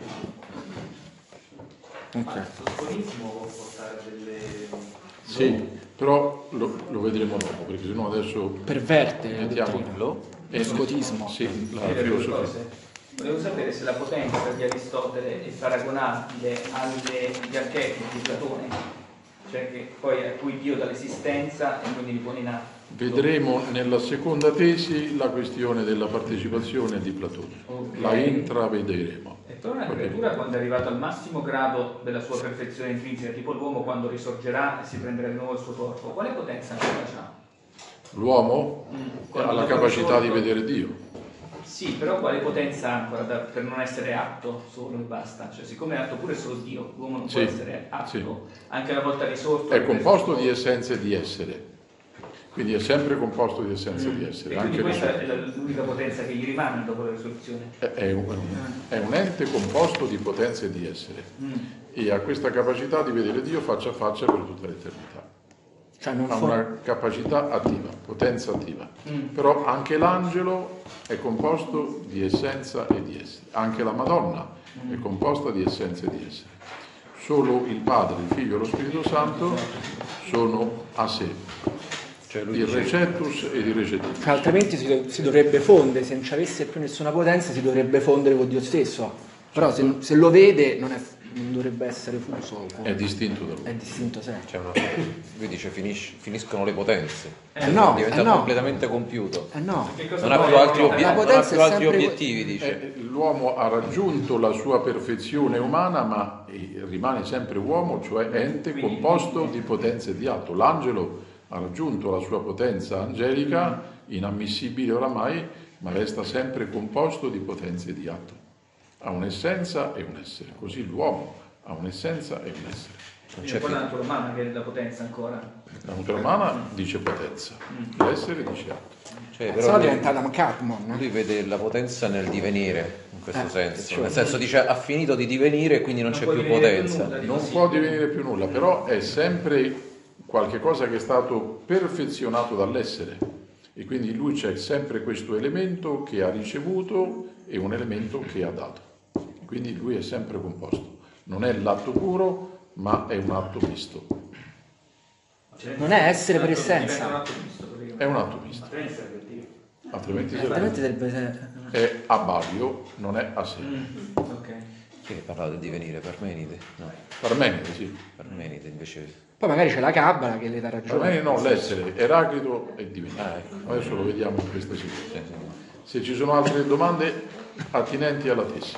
G: Ma il tosconismo può portare delle...
A: Sì, però lo vedremo dopo, perché sennò adesso
B: Perverte la
A: mettiamo
B: dottrina.
A: lo
B: scotismo.
A: Sì, la
G: Dire due
A: filosofia.
G: cose. Volevo sapere se la potenza di Aristotele è paragonabile agli archetipi di Platone, cioè che poi a cui Dio dà l'esistenza e quindi li pone in atto.
A: Vedremo nella seconda tesi la questione della partecipazione di Platone.
G: Ok.
A: La intravederemo.
G: E poi una creatura quando è arrivato al massimo grado della sua perfezione intrinseca, tipo l'uomo quando risorgerà e si prenderà di nuovo il suo corpo, quale potenza ancora ha?
A: L'uomo ha la capacità di vedere Dio.
G: Sì, però quale potenza ha ancora per non essere atto solo e basta? Cioè, siccome è atto pure solo Dio, l'uomo non può
A: Sì,
G: essere atto,
A: sì.
G: anche una volta risorto.
A: È composto di essenze di essere. Quindi è sempre composto di essenze di essere.
G: E quindi
A: Anche
G: questa
A: risorto.
G: è l'unica potenza che gli rimane dopo la risurrezione.
A: È un ente composto di potenze di essere. E ha questa capacità di vedere Dio faccia a faccia per tutta l'eternità.
B: Cioè non
A: Ha una capacità attiva, potenza attiva. Però anche l'angelo è composto di essenza e di essere. Anche la Madonna è composta di essenza e di essere. Solo il Padre, il Figlio e lo Spirito Santo sono a sé.
E: Cioè lui
A: Il
E: dice,
A: receptus ed il recettus.
B: altrimenti si dovrebbe fondere, se non ci avesse più nessuna potenza si dovrebbe fondere con Dio stesso, però se lo vede non dovrebbe essere fuso,
A: È distinto da lui.
B: è distinto sempre.
E: c'è lui dice finiscono le potenze.
B: No,
E: diventa
B: no.
E: completamente compiuto.
B: No,
G: Che cosa
E: Non ha
G: vuole?
E: più altri,
B: La
E: non ha
B: potenza
E: più
B: è
E: altri
B: sempre-
E: obiettivi, dice.
A: L'uomo ha raggiunto la sua perfezione umana, ma rimane sempre uomo, cioè ente composto di potenze di atto. L'angelo ha raggiunto la sua potenza angelica inammissibile oramai, ma resta sempre composto di potenza e di atto. Ha un'essenza e un essere, così l'uomo ha un'essenza e un essere.
G: C'è poi la natura umana che è la potenza ancora.
A: La natura umana dice potenza, l'essere dice atto.
B: Cioè, però diventa Adam Catmull.
E: Lui vede la potenza nel divenire, in questo senso.
B: cioè,
E: Nel senso dice ha finito di divenire e quindi non c'è più potenza.
A: Non può divenire più nulla, però è sempre qualche cosa che è stato perfezionato dall'essere. E quindi in lui c'è sempre questo elemento che ha ricevuto e un elemento che ha dato. Quindi lui è sempre composto. Non è l'atto puro, ma è un atto misto.
B: Non è essere per essenza.
A: È un atto misto. Altrimenti è a Bario, non è a sé.
E: Chi ne parlava del divenire? Parmenide? No.
A: Parmenide, sì.
E: Parmenide invece...
B: Poi magari c'è la Cabala che le dà ragione.
A: Parmenide no, l'essere, Eraclito e divenire. Adesso lo vediamo in questa situazione. Se ci sono altre domande attinenti alla tesi.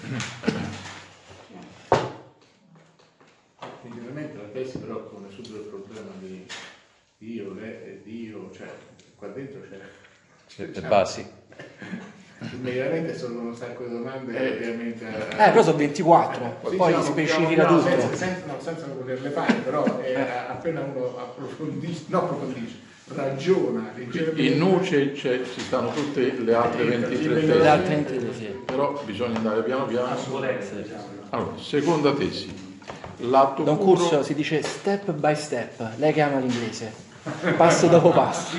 C: Sicuramente la tesi però pone subito il problema di Dio, Dio, cioè qua dentro c'è
E: Le basi.
C: immediatamente sono un sacco di domande ovviamente
B: però sono 24, poi
C: diciamo,
B: specifica
C: no,
B: tutto.
C: senza poterle fare, però appena uno approfondisce, ragiona,
A: In nuce ci stanno tutte le altre 23 tesi.
B: Le altre 23, sì.
A: Però bisogna andare piano piano. Allora, seconda tesi. L'atto
B: Da un
A: puro...
B: corso si dice step by step, lei che ama l'inglese, passo dopo passo.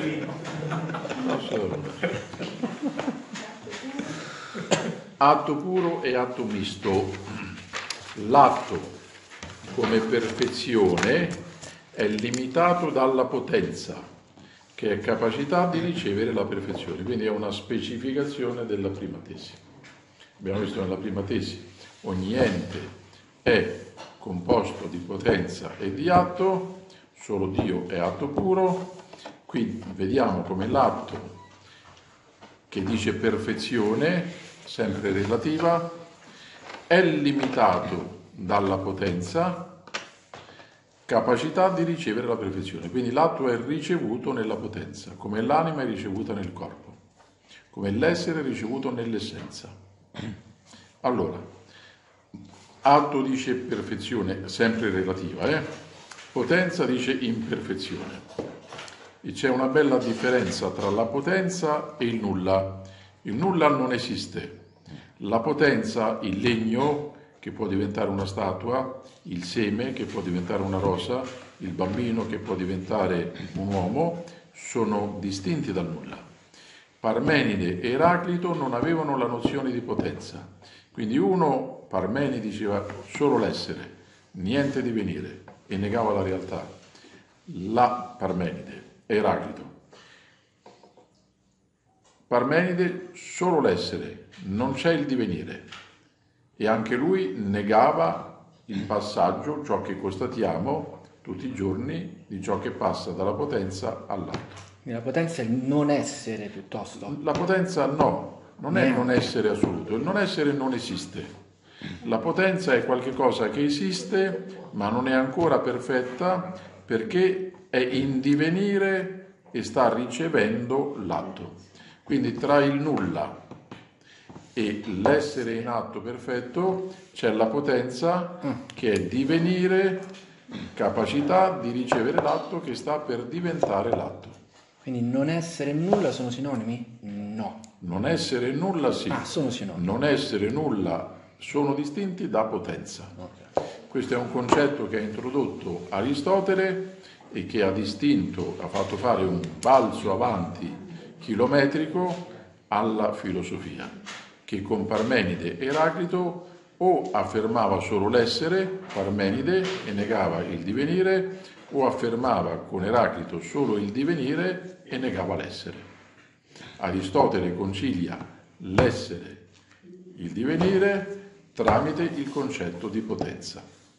A: Atto puro e atto misto. L'atto come perfezione è limitato dalla potenza, che è capacità di ricevere la perfezione, quindi è una specificazione della prima tesi. Abbiamo visto nella prima tesi, ogni ente è composto di potenza e di atto, solo Dio è atto puro. Qui vediamo come l'atto che dice perfezione, sempre relativa, è limitato dalla potenza, capacità di ricevere la perfezione. Quindi l'atto è ricevuto nella potenza, come l'anima è ricevuta nel corpo, come l'essere è ricevuto nell'essenza. Allora, atto dice perfezione, sempre relativa, potenza dice imperfezione. E c'è una bella differenza tra la potenza e il nulla. Il nulla non esiste. La potenza, il legno, che può diventare una statua, il seme, che può diventare una rosa, il bambino, che può diventare un uomo, sono distinti dal nulla. Parmenide e Eraclito non avevano la nozione di potenza. Quindi Parmenide diceva solo l'essere, niente di venire, e negava la realtà. Parmenide, Eraclito. Parmenide solo l'essere, non c'è il divenire, e anche lui negava il passaggio, ciò che constatiamo tutti i giorni, di ciò che passa dalla potenza all'atto.
B: La potenza è il non essere piuttosto.
A: La potenza no, non è il non essere assoluto, il non essere non esiste. La potenza è qualcosa che esiste, ma non è ancora perfetta perché è in divenire e sta ricevendo l'atto. Quindi tra il nulla e l'essere in atto perfetto c'è la potenza che è divenire, capacità di ricevere l'atto che sta per diventare l'atto.
B: Quindi non essere e nulla sono sinonimi? No.
A: Non essere e nulla sì.
B: Sono sinonimi.
A: Non essere nulla sono distinti da potenza. Okay. Questo è un concetto che ha introdotto Aristotele e che ha fatto fare un balzo avanti chilometrico alla filosofia, che con Parmenide e Eraclito o affermava solo l'essere, Parmenide, e negava il divenire, o affermava con Eraclito solo il divenire e negava l'essere. Aristotele concilia l'essere, il divenire, tramite il concetto di potenza.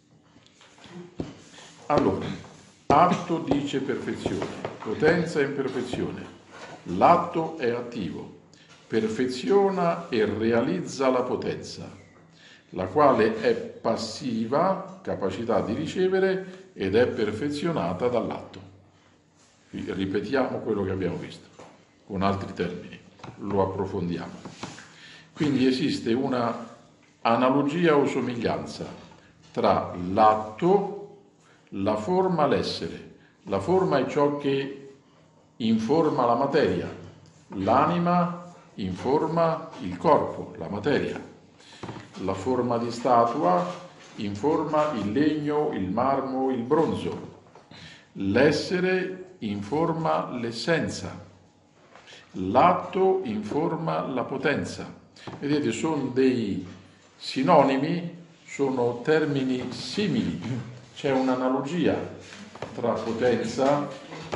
A: Allora, atto dice perfezione, potenza e imperfezione. L'atto è attivo, perfeziona e realizza la potenza, la quale è passiva, capacità di ricevere, ed è perfezionata dall'atto. Ripetiamo quello che abbiamo visto. con altri termini, lo approfondiamo. Quindi esiste una analogia o somiglianza tra l'atto, la forma, l'essere. La forma è ciò che informa la materia, l'anima informa il corpo, la materia. La forma di statua informa il legno, il marmo, il bronzo. L'essere informa l'essenza. L'atto informa la potenza. Vedete, sono dei sinonimi, sono termini simili. C'è un'analogia tra potenza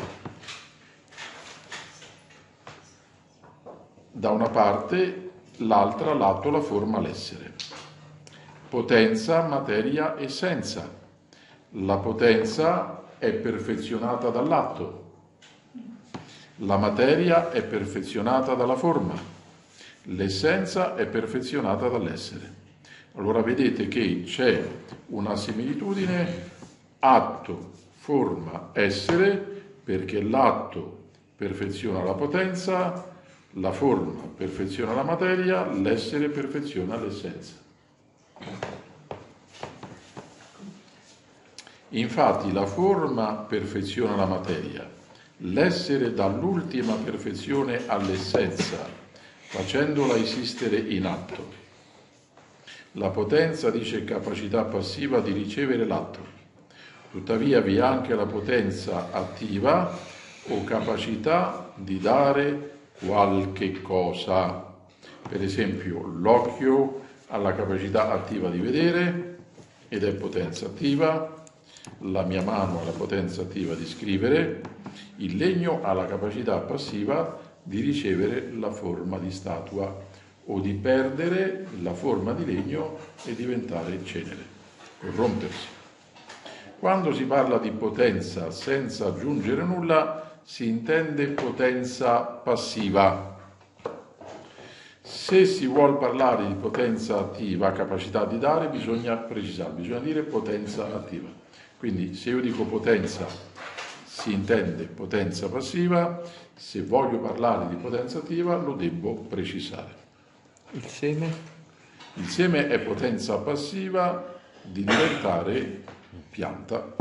A: da una parte, l'altra, l'atto, la forma, l'essere. Potenza, materia, essenza. La potenza è perfezionata dall'atto. La materia è perfezionata dalla forma. L'essenza è perfezionata dall'essere. Allora vedete che c'è una similitudine atto, forma, essere, perché l'atto perfeziona la potenza, la forma perfeziona la materia, l'essere perfeziona l'essenza. Infatti la forma perfeziona la materia, l'essere dà l'ultima perfezione all'essenza, facendola esistere in atto. La potenza dice capacità passiva di ricevere l'atto. Tuttavia vi è anche la potenza attiva o capacità di dare qualche cosa. Per esempio, l'occhio ha la capacità attiva di vedere ed è potenza attiva, la mia mano ha la potenza attiva di scrivere, il legno ha la capacità passiva di ricevere la forma di statua o di perdere la forma di legno e diventare cenere, corrompersi. Quando si parla di potenza senza aggiungere nulla, si intende potenza passiva. Se si vuol parlare di potenza attiva, capacità di dare, bisogna precisare, bisogna dire potenza attiva. Quindi se io dico potenza, si intende potenza passiva, se voglio parlare di potenza attiva lo devo precisare.
E: Il seme?
A: Il seme è potenza passiva di diventare pianta.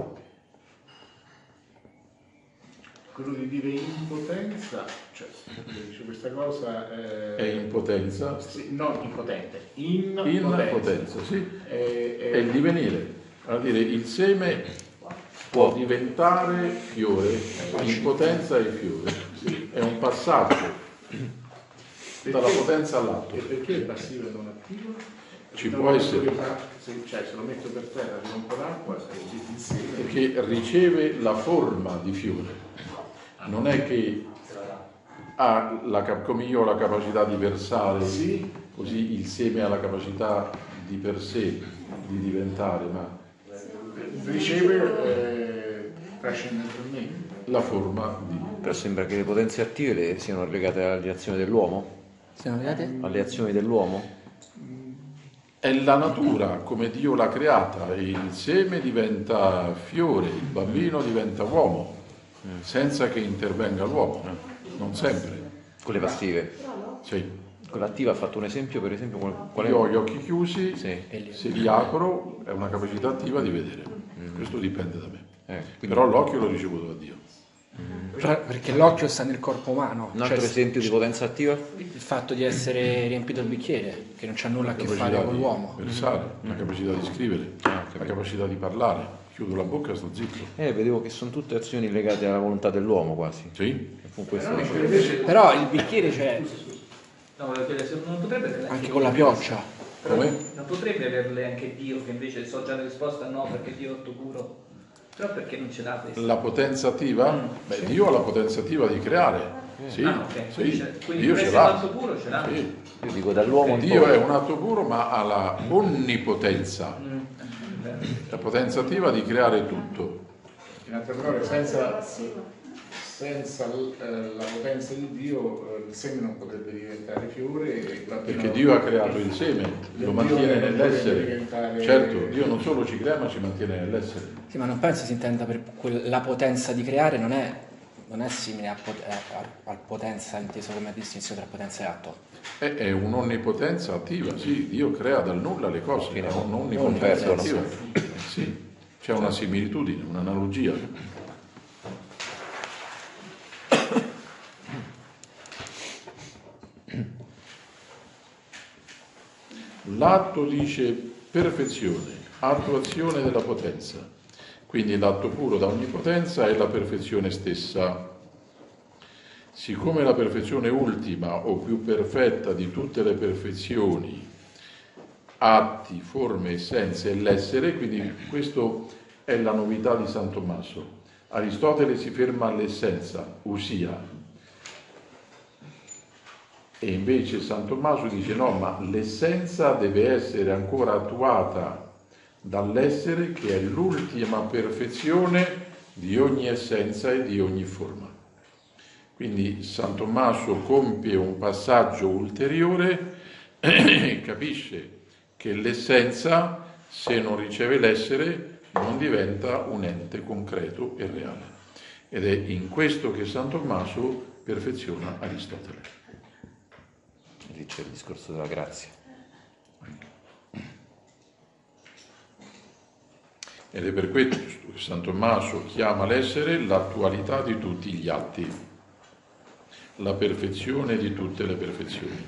C: Quello di dire impotenza, cioè, dice questa cosa
A: È impotenza?
C: sì, non impotente,
A: In potenza, sì. È il divenire. Allora dire, il seme può diventare fiore, in potenza è fiore. È un passaggio dalla potenza all'atto.
C: E perché il passivo e non attivo?
A: Ci può essere.
C: Cioè, se lo metto per terra con un po' d'acqua, insieme.
A: Perché riceve la forma di fiore. Non è che ha come io ho la capacità di versare,
C: Sì.
A: così il seme ha la capacità di per sé di diventare, ma
C: riceve trascendentalmente.
A: la forma di...
E: Però sembra che le potenze attive siano legate alle azioni dell'uomo?
B: Siamo legate?
E: Alle azioni dell'uomo?
A: È la natura come Dio l'ha creata, il seme diventa fiore, il bambino diventa uomo, senza che intervenga l'uomo, non sempre.
E: Con le passive?
A: Sì.
E: Con l'attiva ha fatto un esempio, per esempio, qual è?
A: Io ho gli occhi chiusi,
E: Sì.
A: se li apro è una capacità attiva di vedere, questo dipende da me.
E: Quindi
A: Però l'occhio l'ho ricevuto da Dio.
B: Perché l'occhio sta nel corpo umano.
E: un altro
B: Cioè,
E: esempio di potenza attiva?
B: il fatto di essere riempito il bicchiere, che non c'ha nulla a che fare
A: Capacità
B: con
A: di
B: l'uomo.
A: versare, la capacità di scrivere, la capacità di parlare. Chiudo la bocca e sto zitto.
E: Vedevo che sono tutte azioni legate alla volontà dell'uomo quasi.
A: Sì?
E: Fu questo.
B: Però il bicchiere c'è
G: No, non potrebbe averle
B: anche con la pioggia.
A: Come?
G: Non potrebbe averle anche Dio, che invece so già la risposta no, perché Dio è tutto puro. Però perché non ce l'ha questa?
A: La potenza attiva? Beh, Dio ha la potenza attiva di creare. Sì,
G: Ok. Quindi,
A: sì.
G: quindi
A: Dio
G: per
A: ce
G: essere
A: l'ha.
G: tanto puro ce l'ha.
A: Sì.
E: Io dico dall'uomo in
A: Dio
E: poi.
A: è un atto puro, ma ha la onnipotenza, la potenza attiva di creare tutto.
C: In altre parole, senza la potenza di Dio il seme non potrebbe diventare fiore
A: Perché Dio ha creato il seme, lo mantiene nell'essere. Certo, Dio non solo ci crea, ma ci mantiene nell'essere.
B: Sì, ma non penso si intenda per la potenza di creare, non è non è simile al potenza inteso come distinzione tra potenza e atto.
A: È un'onnipotenza attiva, sì, Dio crea dal nulla le cose, è un'onnipotenza
E: perdono.
A: attiva. Sì, c'è una similitudine, un'analogia. L'atto dice perfezione, attuazione della potenza. Quindi l'atto puro da onnipotenza è la perfezione stessa. Siccome la perfezione ultima o più perfetta di tutte le perfezioni, atti, forme, essenze è l'essere, quindi questo è la novità di San Tommaso. Aristotele si ferma all'essenza, usia, e invece San Tommaso dice no, ma l'essenza deve essere ancora attuata dall'essere, che è l'ultima perfezione di ogni essenza e di ogni forma. Quindi San Tommaso compie un passaggio ulteriore e capisce che l'essenza, se non riceve l'essere, non diventa un ente concreto e reale. Ed è in questo che San Tommaso perfeziona Aristotele.
E: Lì c'è il discorso della grazia.
A: Ed è per questo che San Tommaso chiama l'essere l'attualità di tutti gli atti, la perfezione di tutte le perfezioni.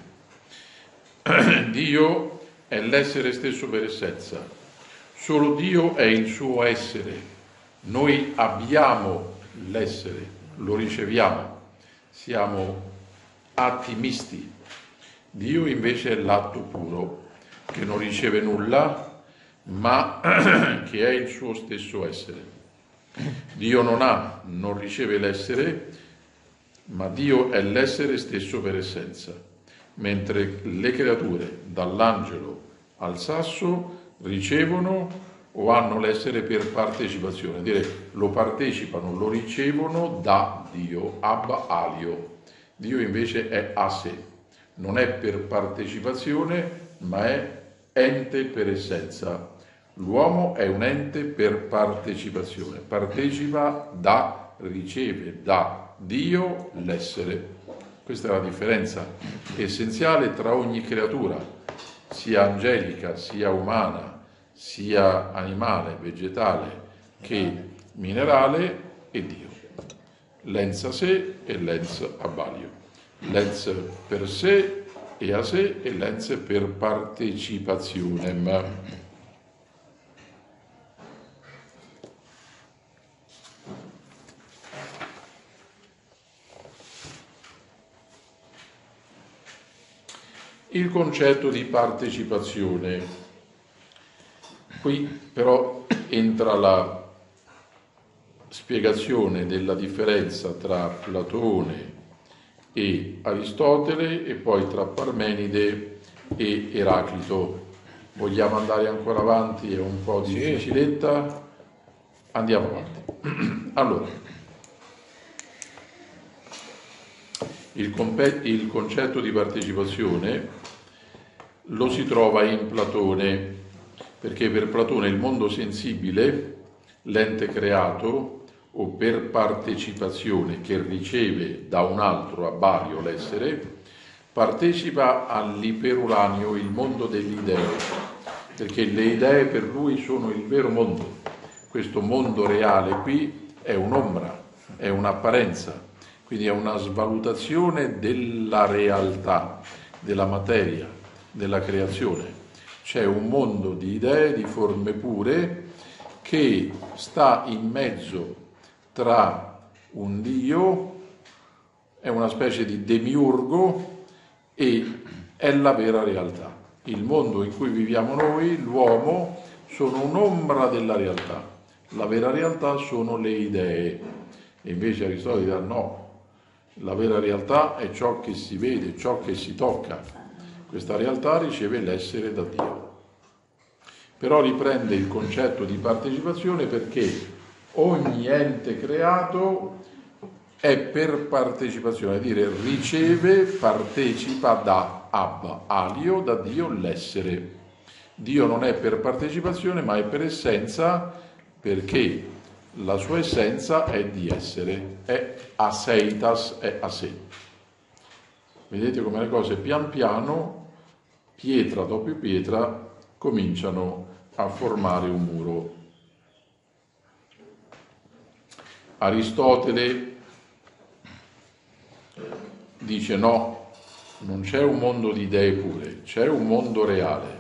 A: Dio è l'essere stesso per essenza, solo Dio è il suo essere. Noi abbiamo l'essere, lo riceviamo, siamo atti misti. Dio invece è l'atto puro, che non riceve nulla, ma che è il suo stesso essere. Dio non riceve l'essere, ma Dio è l'essere stesso per essenza, mentre le creature, dall'angelo al sasso, ricevono o hanno l'essere per partecipazione, dire lo partecipano, lo ricevono da Dio, ab alio. Dio invece è a sé. Non è per partecipazione, ma è ente per essenza. L'uomo è un ente per partecipazione, partecipa riceve da Dio l'essere. Questa è la differenza essenziale tra ogni creatura, sia angelica, sia umana, sia animale, vegetale che minerale, e Dio. L'ens a sé e l'ens ab alio. L'ens per sé e a sé e l'ens per partecipazione. Il concetto di partecipazione. Qui però entra la spiegazione della differenza tra Platone e Aristotele e poi tra Parmenide e Eraclito. Vogliamo andare ancora avanti? È un po' difficiletta. Andiamo avanti. Allora, il concetto di partecipazione lo si trova in Platone, perché per Platone il mondo sensibile, l'ente creato, o per partecipazione che riceve da un altro ab alio l'essere, partecipa all'iperuranio, il mondo degli dei, perché le idee per lui sono il vero mondo. Questo mondo reale qui è un'ombra, è un'apparenza, quindi è una svalutazione della realtà, della materia, della creazione. C'è un mondo di idee, di forme pure, che sta in mezzo tra un Dio, è una specie di demiurgo, e è la vera realtà. Il mondo in cui viviamo noi, l'uomo, sono un'ombra della realtà. La vera realtà sono le idee. E invece Aristotele dirà no, la vera realtà è ciò che si vede, ciò che si tocca. Questa realtà riceve l'essere da Dio. Però riprende il concetto di partecipazione perché ogni ente creato è per partecipazione, è dire riceve, partecipa da ab alio, da Dio l'essere. Dio non è per partecipazione ma è per essenza, perché la sua essenza è di essere, è aseitas, è a sé. Vedete come le cose pian piano, pietra dopo pietra, cominciano a formare un muro. Aristotele dice no, non c'è un mondo di idee pure, c'è un mondo reale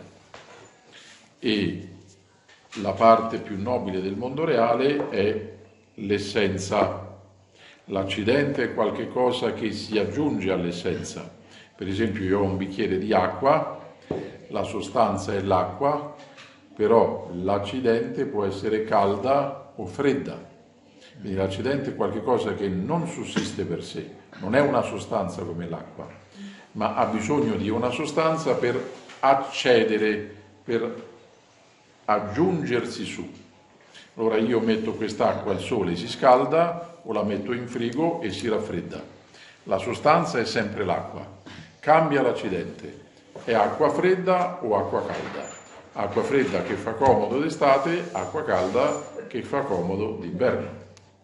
A: e la parte più nobile del mondo reale è l'essenza. L'accidente è qualche cosa che si aggiunge all'essenza. Per esempio io ho un bicchiere di acqua, la sostanza è l'acqua, però l'accidente può essere calda o fredda. Quindi l'accidente è qualche cosa che non sussiste per sé, non è una sostanza come l'acqua, ma ha bisogno di una sostanza per accedere, per aggiungersi su. Allora io metto quest'acqua al sole, si scalda, o la metto in frigo e si raffredda. La sostanza è sempre l'acqua. Cambia l'accidente. È acqua fredda o acqua calda? Acqua fredda che fa comodo d'estate, acqua calda che fa comodo d'inverno.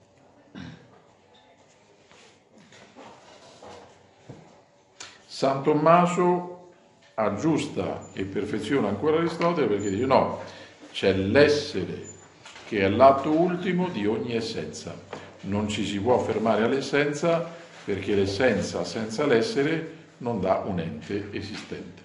A: San Tommaso aggiusta e perfeziona ancora Aristotele perché dice no, c'è l'essere che è l'atto ultimo di ogni essenza. Non ci si può fermare all'essenza perché l'essenza senza l'essere non dà un ente esistente.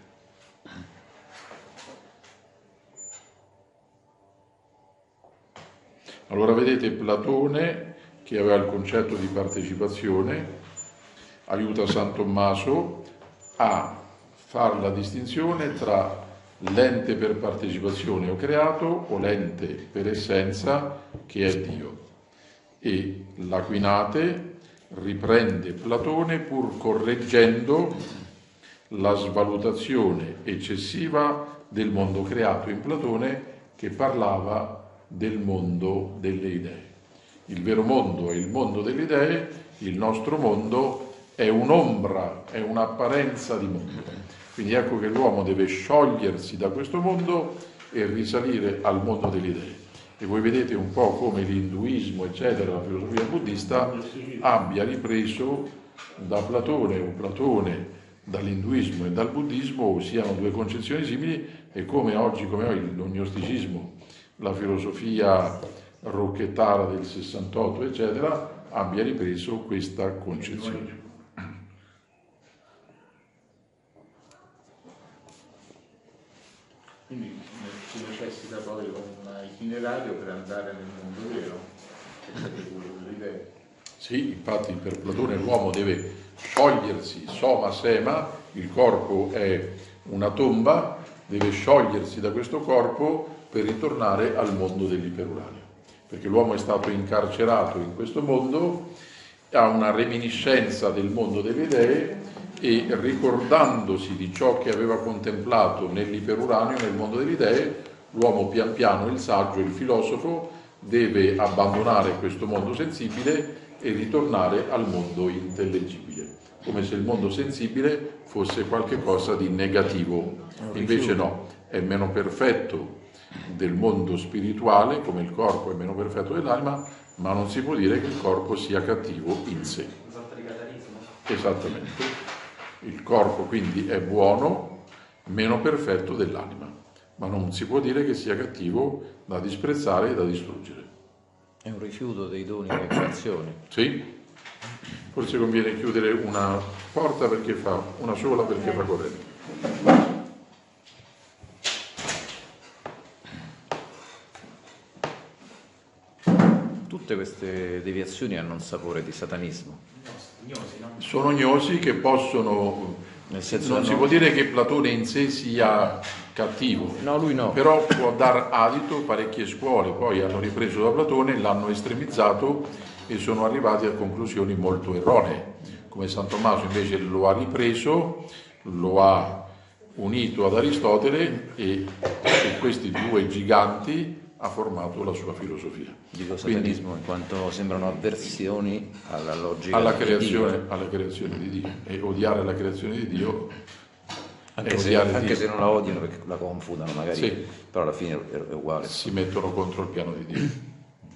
A: Allora vedete Platone, che aveva il concetto di partecipazione, aiuta San Tommaso a fare la distinzione tra l'ente per partecipazione o creato o l'ente per essenza che è Dio. E l'Aquinate riprende Platone pur correggendo la svalutazione eccessiva del mondo creato in Platone, che parlava del mondo delle idee. Il vero mondo è il mondo delle idee, il nostro mondo è un'ombra, è un'apparenza di mondo. Quindi ecco che l'uomo deve sciogliersi da questo mondo e risalire al mondo delle idee. E voi vedete un po' come l'induismo, eccetera, la filosofia buddista abbia ripreso da Platone o Platone dall'induismo e dal buddismo, o siano due concezioni simili, e come oggi lo gnosticismo, la filosofia rocchettara del 68, eccetera, abbia ripreso questa concezione.
C: Quindi si necessita poi un itinerario per andare nel mondo vero, che sarebbe quello delle idee.
A: Sì, infatti per Platone l'uomo deve sciogliersi, soma sema, il corpo è una tomba, deve sciogliersi da questo corpo per ritornare al mondo dell'iperuranio, perché l'uomo è stato incarcerato in questo mondo, ha una reminiscenza del mondo delle idee e ricordandosi di ciò che aveva contemplato nell'iperuranio, nel mondo delle idee, l'uomo pian piano, il saggio, il filosofo, deve abbandonare questo mondo sensibile e ritornare al mondo intellegibile, come se il mondo sensibile fosse qualche cosa di negativo. Invece no, è meno perfetto del mondo spirituale, come il corpo è meno perfetto dell'anima, ma non si può dire che il corpo sia cattivo in sé. Esattamente. Il corpo quindi è buono, meno perfetto dell'anima, ma non si può dire che sia cattivo da disprezzare e da distruggere.
E: È un rifiuto dei doni delle creazioni.
A: Sì? Forse conviene chiudere una porta perché fa una sola perché fa corrente.
E: Tutte queste deviazioni hanno un sapore di satanismo.
A: Sono gnosi che possono,
E: Nel senso
A: non si può dire che Platone in sé sia cattivo,
E: No, lui no.
A: però può dar adito. Parecchie scuole poi hanno ripreso da Platone, l'hanno estremizzato e sono arrivati a conclusioni molto erronee, come San Tommaso invece lo ha ripreso, lo ha unito ad Aristotele e questi due giganti ha formato la sua filosofia.
E: Dico satanismo in quanto sembrano avversioni alla logica
A: Alla
E: di
A: creazione,
E: Dio.
A: alla creazione di Dio, e odiare la creazione di Dio
E: Anche,
A: è
E: se,
A: odiare
E: anche
A: Dio.
E: se non la odiano perché la confutano magari,
A: Sì.
E: però alla fine è uguale.
A: Si mettono contro il piano di Dio.
E: Non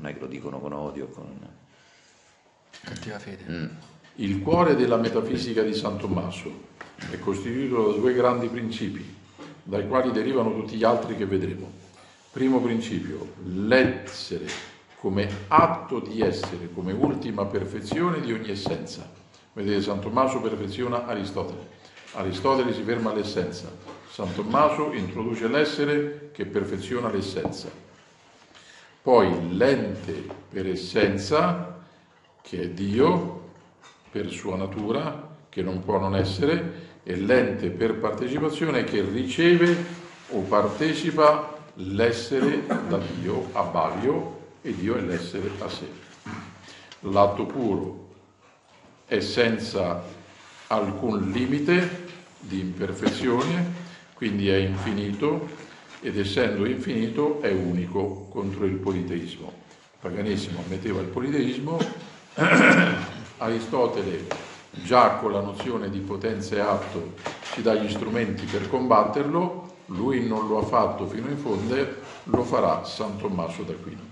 E: non è che lo dicono con odio, con
B: cattiva fede.
A: Il cuore della metafisica di San Tommaso è costituito da due grandi principi, dai quali derivano tutti gli altri che vedremo. Primo principio, l'essere come atto di essere, come ultima perfezione di ogni essenza. Vedete, San Tommaso perfeziona Aristotele. Aristotele si ferma all'essenza. San Tommaso introduce l'essere che perfeziona l'essenza. Poi l'ente per essenza, che è Dio, per sua natura, che non può non essere, e l'ente per partecipazione che riceve o partecipa l'essere da Dio a vario, e Dio è l'essere a sé. L'atto puro è senza alcun limite di imperfezione, quindi è infinito, ed essendo infinito è unico contro il politeismo. Il paganesimo ammetteva il politeismo, Aristotele già con la nozione di potenza e atto ci dà gli strumenti per combatterlo, lui non lo ha fatto fino in fondo, lo farà San Tommaso d'Aquino.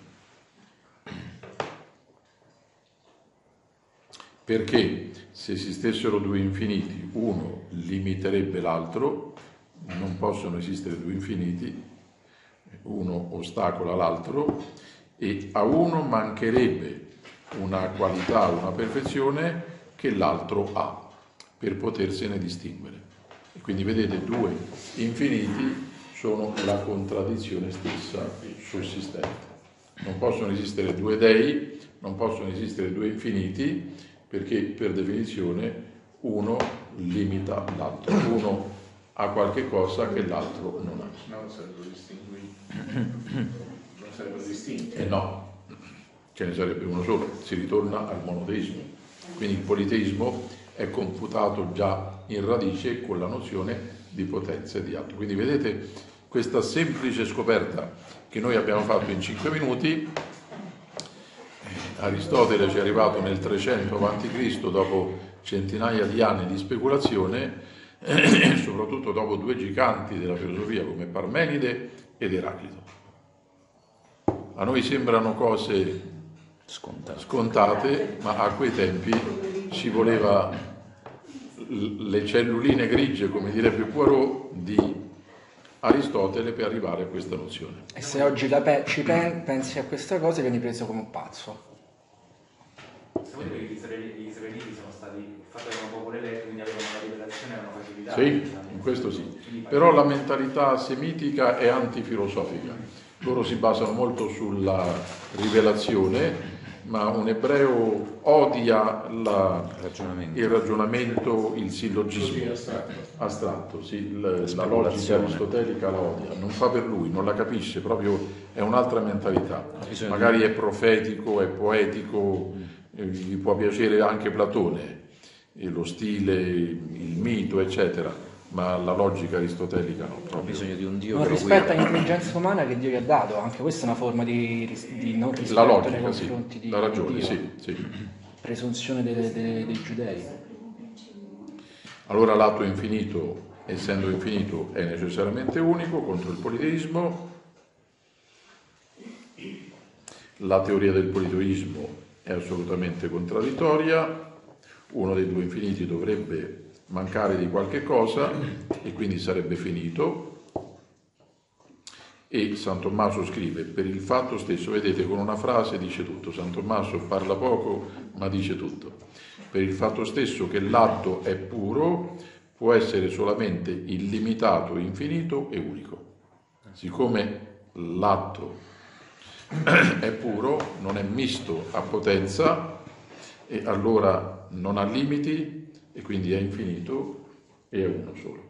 A: Perché se esistessero due infiniti, uno limiterebbe l'altro, non possono esistere due infiniti, uno ostacola l'altro, e a uno mancherebbe una qualità, una perfezione che l'altro ha, per potersene distinguere. E quindi vedete, due infiniti sono la contraddizione stessa sussistente. Non possono esistere due dei, non possono esistere due infiniti, perché per definizione uno limita l'altro, uno ha qualche cosa che l'altro non ha.
C: Non sarebbero distinguiti. Non sarebbero distinti.
A: No, ce ne sarebbe uno solo, si ritorna al monoteismo. Quindi il politeismo è confutato già in radice con la nozione di potenza e di atto. Quindi vedete questa semplice scoperta che noi abbiamo fatto in 5 minuti. Aristotele ci è arrivato nel 300 a.C. dopo centinaia di anni di speculazione, soprattutto dopo due giganti della filosofia come Parmenide ed Eraclito. A noi sembrano cose scontate, ma a quei tempi ci voleva le celluline grigie, come direbbe Poirot, di Aristotele per arrivare a questa nozione.
B: E se oggi pensi a questa cosa vieni preso come un pazzo.
G: Sapete che gli israeliti sono stati fatti da un popolo eletto, quindi avevano la rivelazione e una facilità.
A: Sì, in questo sì. Però la mentalità semitica è antifilosofica. Loro si basano molto sulla rivelazione, ma un ebreo odia il ragionamento, il sillogismo astratto, sì, la logica aristotelica la odia, non fa per lui, non la capisce, proprio è un'altra mentalità. Magari è profetico, è poetico, gli può piacere anche Platone, lo stile, il mito, eccetera, ma la logica aristotelica no.
E: Ha bisogno di un Dio
B: non
E: che lo
B: rispetta
E: guida.
B: l'intelligenza umana che Dio gli ha dato, anche questa è una forma di non rispetto
A: La logica,
B: nei confronti
A: sì, la ragione,
B: di Dio.
A: sì.
B: Presunzione dei giudei.
A: Allora l'atto infinito, essendo infinito, è necessariamente unico contro il politeismo. La teoria del politeismo è assolutamente contraddittoria. Uno dei due infiniti dovrebbe mancare di qualche cosa e quindi sarebbe finito. E San Tommaso scrive: per il fatto stesso, vedete, con una frase dice tutto. San Tommaso parla poco ma dice tutto. Per il fatto stesso che l'atto è puro, può essere solamente illimitato, infinito e unico. Siccome l'atto è puro, non è misto a potenza, e allora non ha limiti, e quindi è infinito e è uno solo.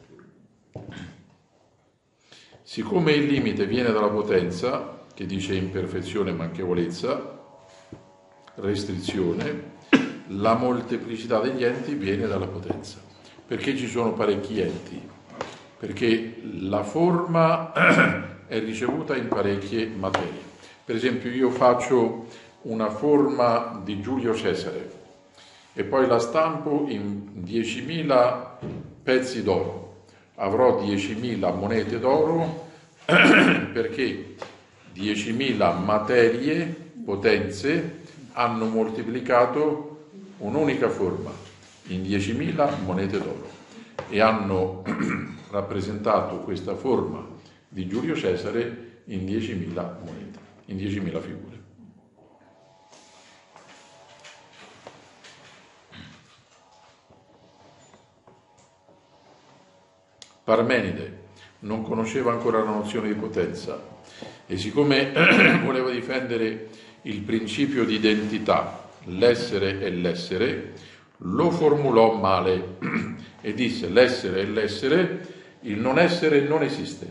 A: Siccome il limite viene dalla potenza, che dice imperfezione, manchevolezza, restrizione, la molteplicità degli enti viene dalla potenza. Perché ci sono parecchi enti? Perché la forma è ricevuta in parecchie materie. Per esempio, io faccio una forma di Giulio Cesare e poi la stampo in 10.000 pezzi d'oro. Avrò 10.000 monete d'oro perché 10.000 materie potenze hanno moltiplicato un'unica forma in 10.000 monete d'oro e hanno rappresentato questa forma di Giulio Cesare in 10.000 monete, in 10.000 figure. Parmenide non conosceva ancora la nozione di potenza e siccome voleva difendere il principio di identità, l'essere e l'essere, lo formulò male e disse: l'essere è l'essere, il non essere non esiste.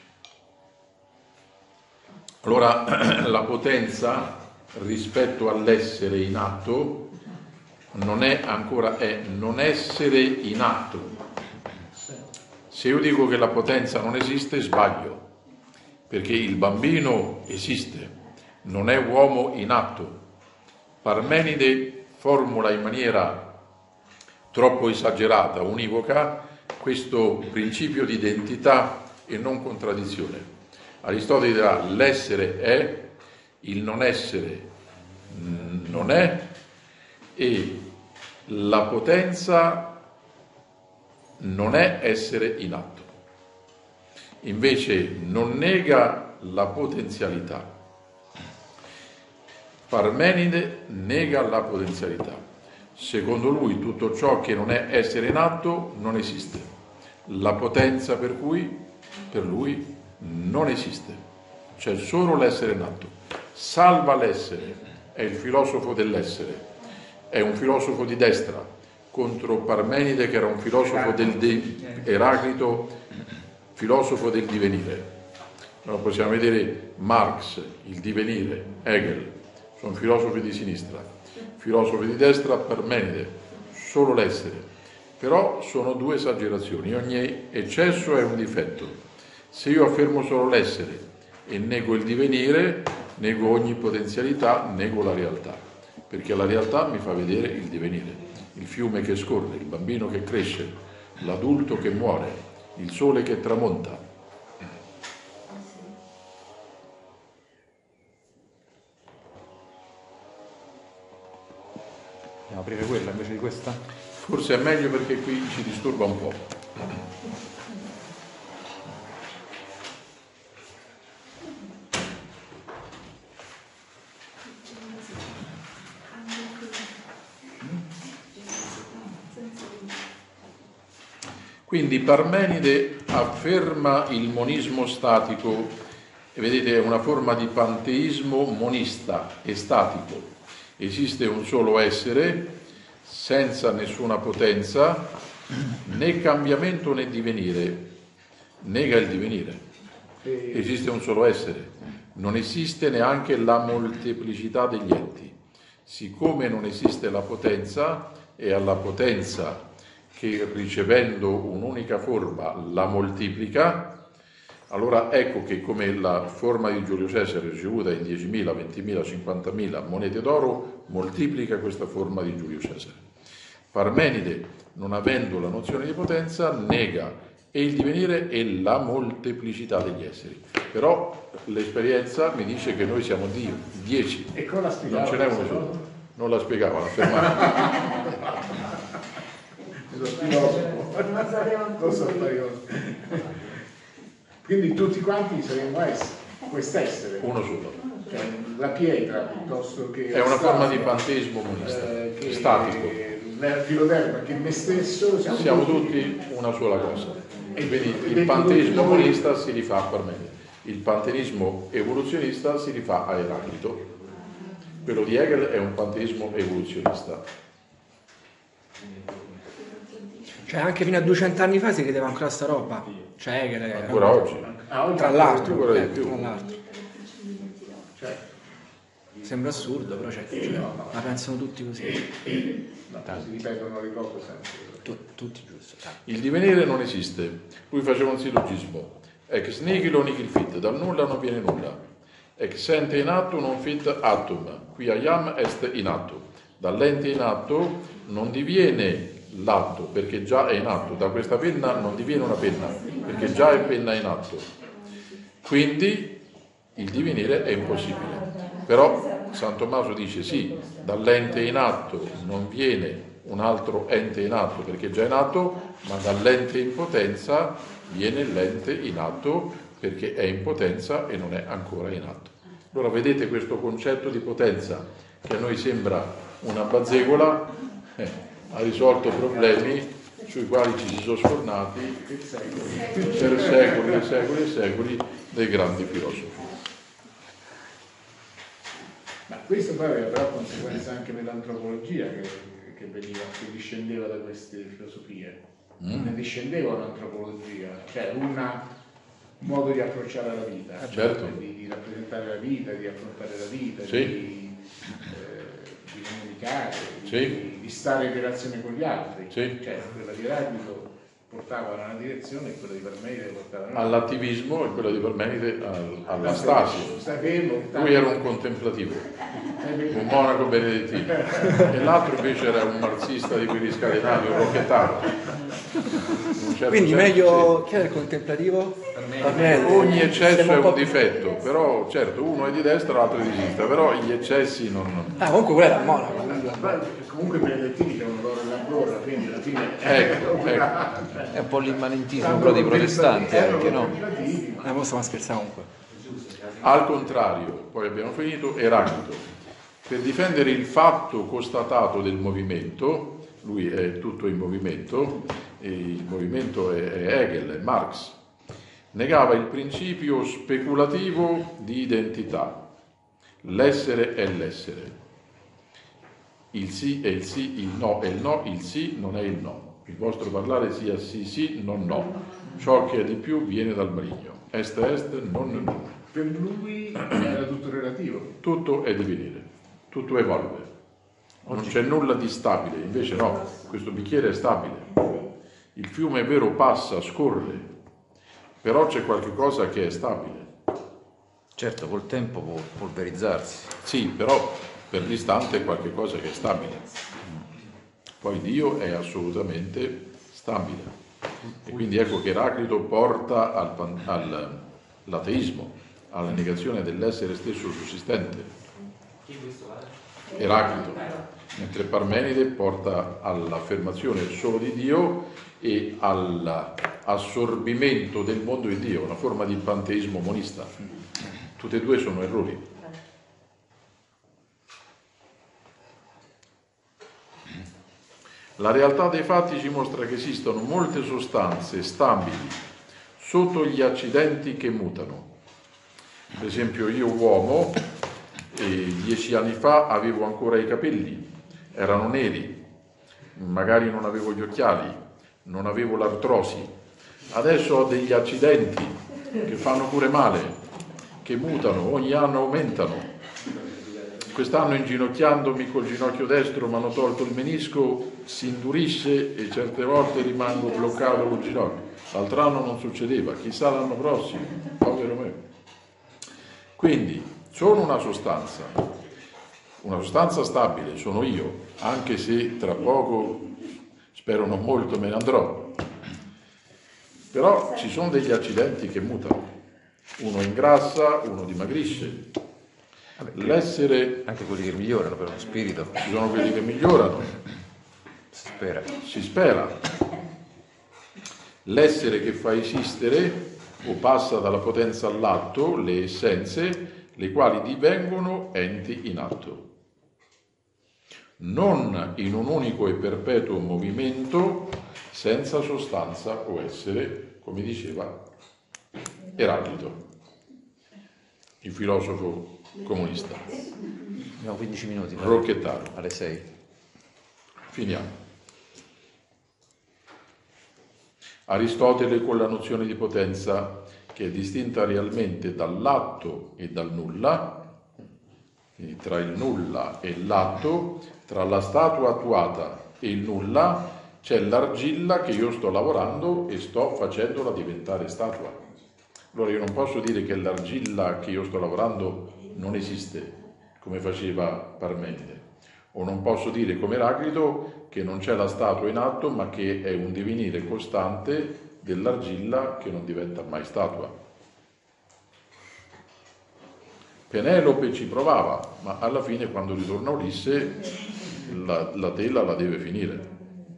A: Allora la potenza rispetto all'essere in atto non è ancora non essere in atto. Se io dico che la potenza non esiste, sbaglio, perché il bambino esiste, non è uomo in atto. Parmenide formula in maniera troppo esagerata, univoca, questo principio di identità e non contraddizione. Aristotele dirà: l'essere è, il non essere non è, e la potenza non è essere in atto. Invece non nega la potenzialità. Parmenide nega la potenzialità. Secondo lui tutto ciò che non è essere in atto non esiste. La potenza per lui non esiste. C'è solo l'essere in atto. Salva l'essere, è il filosofo dell'essere, è un filosofo di destra, contro Parmenide che era un filosofo Eraclito, filosofo del divenire. Allora possiamo vedere Marx, il divenire, Hegel, sono filosofi di sinistra, filosofi di destra, Parmenide, solo l'essere. Però sono due esagerazioni, ogni eccesso è un difetto. Se io affermo solo l'essere e nego il divenire, nego ogni potenzialità, nego la realtà, perché la realtà mi fa vedere il divenire. Il fiume che scorre, il bambino che cresce, l'adulto che muore, il sole che tramonta.
E: Andiamo a aprire quella invece di questa?
A: Forse è meglio perché qui ci disturba un po'. Quindi Parmenide afferma il monismo statico, e vedete è una forma di panteismo monista e statico. Esiste un solo essere, senza nessuna potenza, né cambiamento né divenire. Nega il divenire. Esiste un solo essere. Non esiste neanche la molteplicità degli enti. Siccome non esiste la potenza, è alla potenza che ricevendo un'unica forma la moltiplica, allora ecco che come la forma di Giulio Cesare ricevuta in 10.000, 20.000, 50.000 monete d'oro moltiplica questa forma di Giulio Cesare. Parmenide, non avendo la nozione di potenza, nega e il divenire e la molteplicità degli esseri. Però l'esperienza mi dice che noi siamo Dio, 10.
C: E come la spiegava?
A: Non ce n'è uno solo. Non la spiegava, l'ha fermata.
C: Quindi tutti quanti saremmo quest'essere,
A: uno solo.
C: Cioè, la pietra piuttosto che
A: è una forma di panteismo monista, statico.
C: Filoderma che me stesso
A: siamo tutti una sola cosa. E quindi il panteismo monista si rifà a Parmenide, il panteismo evoluzionista si rifà a Eraclito. Quello di Hegel è un panteismo evoluzionista.
B: Cioè anche fino a 200 anni fa si credeva ancora a sta roba. Cioè Hegel
A: ancora oggi.
B: Tra l'altro,
A: ancora di più.
B: Tra l'altro.
C: Cioè,
B: sembra assurdo, però la pensano tutti così.
C: No, si ripetono le cose sempre.
B: Tutti giusto.
A: Il divenire non esiste. Lui faceva un sillogismo. Ex nihilo nihil fit, dal nulla non viene nulla. Ex ente in atto non fit atum, qui iam est in atto. Dall'ente in atto non diviene l'atto perché già è in atto, da questa penna non diviene una penna perché già è penna in atto. Quindi il divenire è impossibile. Però San Tommaso dice sì, dall'ente in atto non viene un altro ente in atto perché è già in atto, ma dall'ente in potenza viene l'ente in atto perché è in potenza e non è ancora in atto. Allora vedete questo concetto di potenza che a noi sembra una bazzegola, ha risolto problemi sui quali ci si sono sfornati per secoli e secoli e secoli dei grandi filosofi.
C: Ma questo poi aveva però conseguenze anche per l'antropologia che discendeva da queste filosofie. Ne discendeva un'antropologia, cioè un modo di approcciare la vita,
A: certo.
C: di rappresentare la vita, di affrontare la vita,
A: sì.
C: di comunicare,
A: sì.
C: di stare in relazione con gli altri.
A: Sì.
C: Cioè, quella di Eraclito portava in una direzione e quella di Parmenide portava in un'altra.
A: All'attivismo e quella di Parmenide alla stasi. Lui era un contemplativo, un monaco benedettino, e l'altro invece era un marxista di quelli scatenati, un rocchettaro. Certo
B: quindi meglio chi era il contemplativo?
A: Ogni eccesso è un difetto, però certo uno è di destra l'altro è di sinistra, però gli eccessi non...
B: comunque quello era monaco.
C: Comunque i benedettini che avevano l'oro e la gloria, quindi alla fine
A: ecco.
E: È un po' l'immanentismo però dei protestanti anche, no?
B: Possiamo scherzare comunque.
A: Al contrario, poi abbiamo finito, Eraclito, per difendere il fatto constatato del movimento, lui è tutto in movimento, e il movimento è Hegel, è Marx, negava il principio speculativo di identità. L'essere è l'essere. Il sì è il sì, il no è il no, il sì non è il no. Il vostro parlare sia sì sì, non no. Ciò che è di più viene dal maligno. Est est, non non.
C: Per lui era tutto relativo.
A: Tutto è divenire, tutto evolve. Non c'è nulla di stabile, invece no, questo bicchiere è stabile. Il fiume è vero, passa, scorre, però c'è qualche cosa che è stabile.
E: Certo, col tempo può polverizzarsi.
A: Sì, però per l'istante è qualche cosa che è stabile. Poi Dio è assolutamente stabile. E quindi ecco che Eraclito porta all'ateismo, alla negazione dell'essere stesso sussistente. Eraclito, mentre Parmenide porta all'affermazione solo di Dio e all'assorbimento del mondo in Dio, una forma di panteismo monista. Tutte e due sono errori. La realtà dei fatti ci mostra che esistono molte sostanze stabili sotto gli accidenti che mutano. Per esempio io uomo, 10 anni fa avevo ancora i capelli, erano neri, magari non avevo gli occhiali, non avevo l'artrosi. Adesso ho degli accidenti che fanno pure male, che mutano, ogni anno aumentano. Quest'anno inginocchiandomi col ginocchio destro mi hanno tolto il menisco, si indurisce e certe volte rimango bloccato col ginocchio. L'altro anno non succedeva, chissà l'anno prossimo, povero me. Quindi sono una sostanza stabile, sono io, anche se tra poco, spero non molto, me ne andrò. Però ci sono degli accidenti che mutano, uno ingrassa, uno dimagrisce. L'essere...
E: Anche quelli che migliorano però, spirito.
A: Ci sono quelli che migliorano. Si spera. L'essere che fa esistere o passa dalla potenza all'atto, le essenze, le quali divengono enti in atto. Non in un unico e perpetuo movimento, senza sostanza o essere, come diceva Eraclito, il filosofo comunista.
E: Abbiamo 15 minuti.
A: Rocchettaro.
E: Alle 6.
A: Finiamo. Aristotele con la nozione di potenza che è distinta realmente dall'atto e dal nulla, quindi tra il nulla e l'atto, tra la statua attuata e il nulla c'è l'argilla che io sto lavorando e sto facendola diventare statua. Allora io non posso dire che l'argilla che io sto lavorando non esiste, come faceva Parmenide, o non posso dire come Eraclito che non c'è la statua in atto, ma che è un divenire costante dell'argilla che non diventa mai statua. Penelope ci provava, ma alla fine quando ritorna Ulisse la tela la deve finire.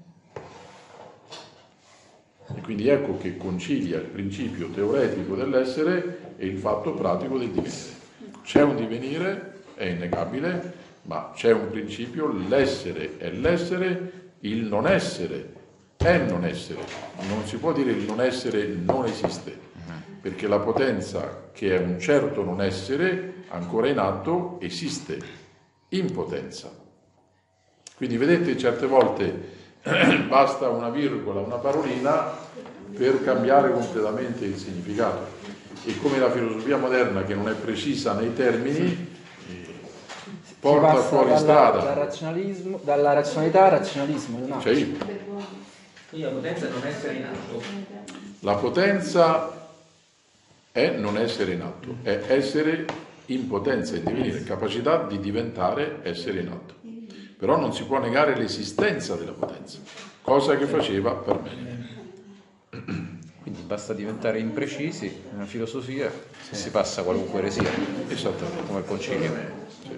A: E quindi ecco che concilia il principio teoretico dell'essere e il fatto pratico del divenire. C'è un divenire, è innegabile, ma c'è un principio, l'essere è l'essere, il non essere è non essere. Non si può dire il non essere non esiste, perché la potenza che è un certo non essere ancora in atto esiste in potenza. Quindi vedete, certe volte basta una virgola, una parolina per cambiare completamente il significato. E come la filosofia moderna, che non è precisa nei termini, porta fuori strada.
B: Dalla razionalità al razionalismo.
A: Cioè,
G: Quindi la potenza è non essere in atto.
A: la potenza è non essere in atto, è essere in potenza, in divenire, capacità di diventare essere in atto. Però non si può negare l'esistenza della potenza, cosa che faceva Parmenide.
E: Quindi basta diventare imprecisi nella filosofia e si passa qualunque eresia.
A: Esattamente.
E: Come il concilio.
A: Sì.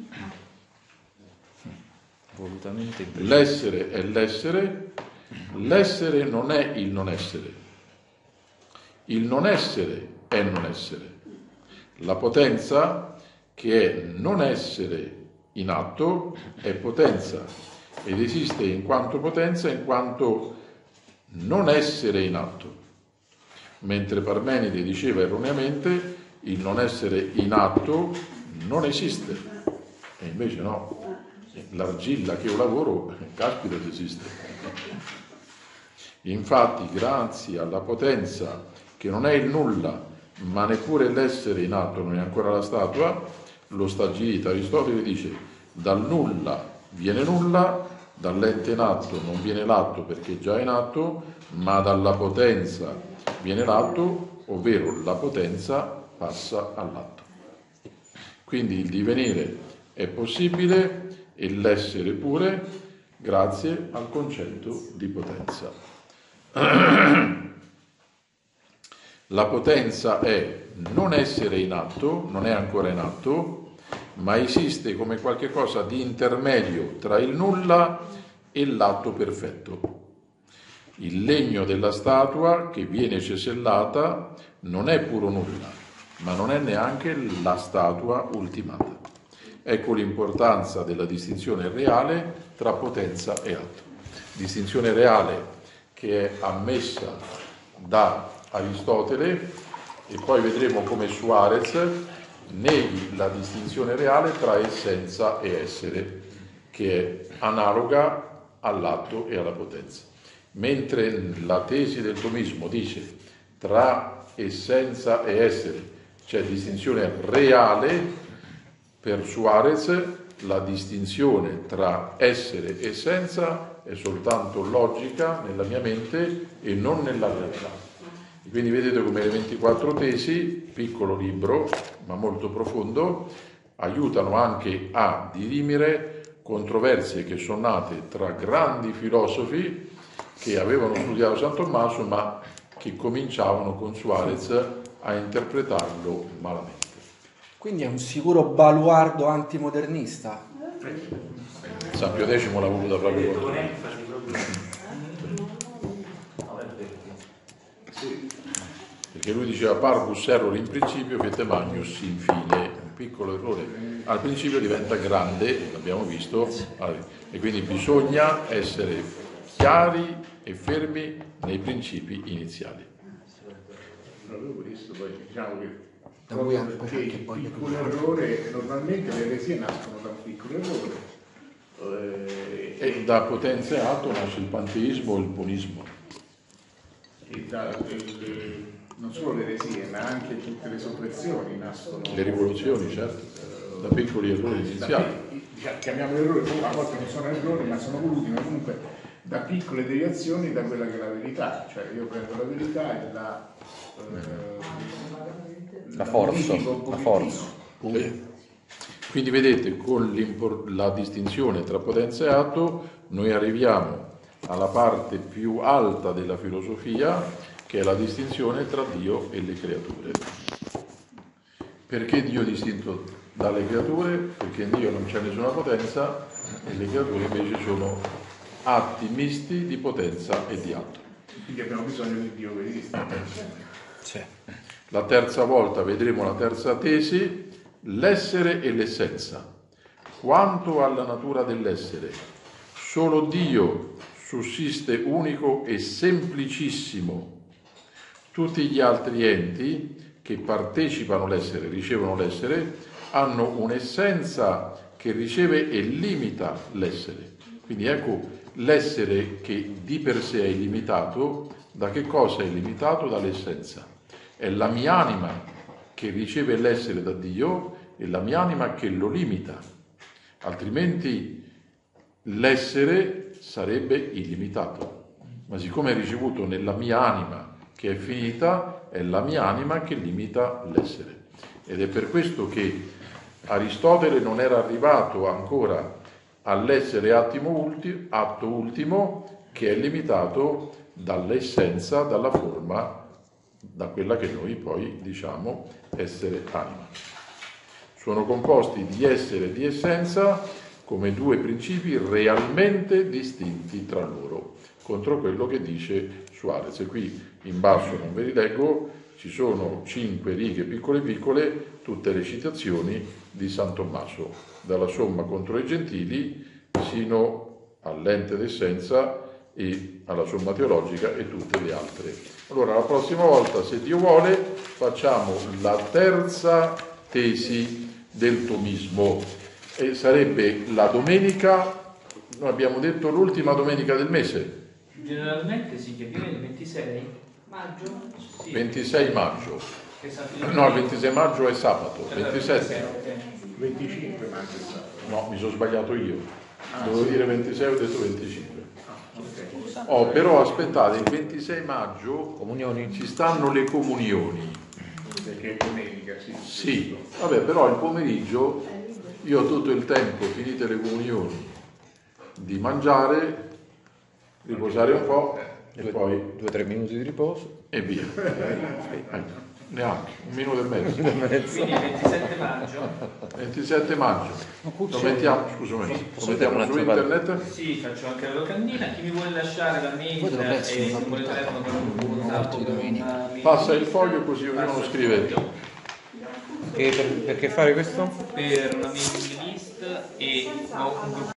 E: Volutamente imprecisi.
A: L'essere è l'essere, l'essere non è il non essere. Il non essere è non essere. La potenza, che è non essere in atto, è potenza ed esiste in quanto potenza, in quanto non essere in atto. Mentre Parmenide diceva erroneamente il non essere in atto non esiste, e invece no, l'argilla che io lavoro, caspita se esiste. Infatti, grazie alla potenza che non è il nulla, ma neppure l'essere in atto non è ancora la statua, lo stagirita Aristotele dice: dal nulla viene nulla, dall'ente in atto non viene l'atto perché è già in atto, ma dalla potenza viene l'atto, ovvero la potenza passa all'atto. Quindi il divenire è possibile e l'essere pure, grazie al concetto di potenza. La potenza è non essere in atto, non è ancora in atto, ma esiste come qualche cosa di intermedio tra il nulla e l'atto perfetto. Il legno della statua che viene cesellata non è puro nulla, ma non è neanche la statua ultimata. Ecco l'importanza della distinzione reale tra potenza e atto. Distinzione reale che è ammessa da Aristotele, e poi vedremo come Suarez neghi la distinzione reale tra essenza e essere, che è analoga all'atto e alla potenza. Mentre la tesi del tomismo dice tra essenza e essere c'è distinzione reale, per Suarez la distinzione tra essere e essenza è soltanto logica nella mia mente e non nella realtà. Quindi vedete come le 24 tesi, piccolo libro ma molto profondo, aiutano anche a dirimere controversie che sono nate tra grandi filosofi che avevano studiato San Tommaso ma che cominciavano con Suarez a interpretarlo malamente.
B: Quindi è un sicuro baluardo antimodernista.
A: San Pio X l'ha voluta proprio con perché lui diceva parvus error in principio fiete magnus in fine, un piccolo errore al principio diventa grande, l'abbiamo visto, e quindi bisogna essere chiari e fermi nei principi iniziali.
C: Proprio questo poi diciamo che proprio perché il piccolo errore, normalmente le eresie nascono da un piccolo errore.
A: E da potenza e atto nasce il panteismo e il ponismo.
C: E non solo le eresie, ma anche tutte le soppressioni nascono.
A: Le rivoluzioni, certo, da piccoli errori iniziali.
C: Chiamiamoli errori, a volte non sono errori, ma sono voluti, ma comunque da piccole deviazioni da quella che è la verità. Cioè io prendo la verità e
E: la forza.
A: Quindi vedete, con la distinzione tra potenza e atto, noi arriviamo alla parte più alta della filosofia, che è la distinzione tra Dio e le creature. Perché Dio è distinto dalle creature? Perché in Dio non c'è nessuna potenza e le creature invece sono atti misti di potenza e di atto.
C: Quindi abbiamo bisogno di Dio che esiste.
B: Sì.
A: La terza volta vedremo la terza tesi, l'essere e l'essenza. Quanto alla natura dell'essere, solo Dio sussiste unico e semplicissimo. Tutti gli altri enti che partecipano all'essere, ricevono l'essere, hanno un'essenza che riceve e limita l'essere. Quindi ecco l'essere che di per sé è illimitato, da che cosa è limitato? Dall'essenza. È la mia anima che riceve l'essere da Dio e la mia anima che lo limita, altrimenti l'essere sarebbe illimitato. Ma siccome è ricevuto nella mia anima che è finita, è la mia anima che limita l'essere. Ed è per questo che Aristotele non era arrivato ancora all'essere atto ultimo, che è limitato dall'essenza, dalla forma, da quella che noi poi diciamo essere anima. Sono composti di essere e di essenza come due principi realmente distinti tra loro, contro quello che dice Suarez. E qui in basso non ve li leggo, ci sono 5 righe piccole piccole, tutte le citazioni di San Tommaso, dalla Somma contro i Gentili sino all'ente d'essenza e alla Somma teologica e tutte le altre. Allora la prossima volta, se Dio vuole, facciamo la terza tesi del tomismo e sarebbe la domenica, noi abbiamo detto l'ultima domenica del mese.
G: Generalmente si chiede il 26
D: Maggio?
G: Sì.
A: 26 maggio.
G: Che sabato?
A: No, il 26 maggio è sabato,
G: Allora,
A: 27.
G: ok.
C: 25 maggio è stato.
A: No, mi sono sbagliato io. Dovevo dire 26, ho detto 25.
C: Ok.
A: Oh, però aspettate, il 26 maggio
E: Comunioni?
A: ci stanno le comunioni.
C: Perché è domenica, sì.
A: Sì, vabbè, però il pomeriggio io ho tutto il tempo, finite le comunioni, di mangiare, riposare un po' e poi
E: 2 o 3 minuti di riposo.
A: e via. Neanche, un minuto e mezzo.
G: Quindi il 27 maggio
A: 27 maggio. Lo mettiamo, scusami, lo mettiamo su internet?
G: sì, faccio anche la locandina. Chi mi vuole lasciare la mail
B: Poi te lo
G: e
B: pensi,
G: se
B: una
G: vuole il telefono per un
B: volta
G: contatto
B: di
G: per
B: domenica.
G: una mail.
A: Passa il foglio così ognuno scrive.
E: E per che fare questo?
G: Per una mailing list e un gruppo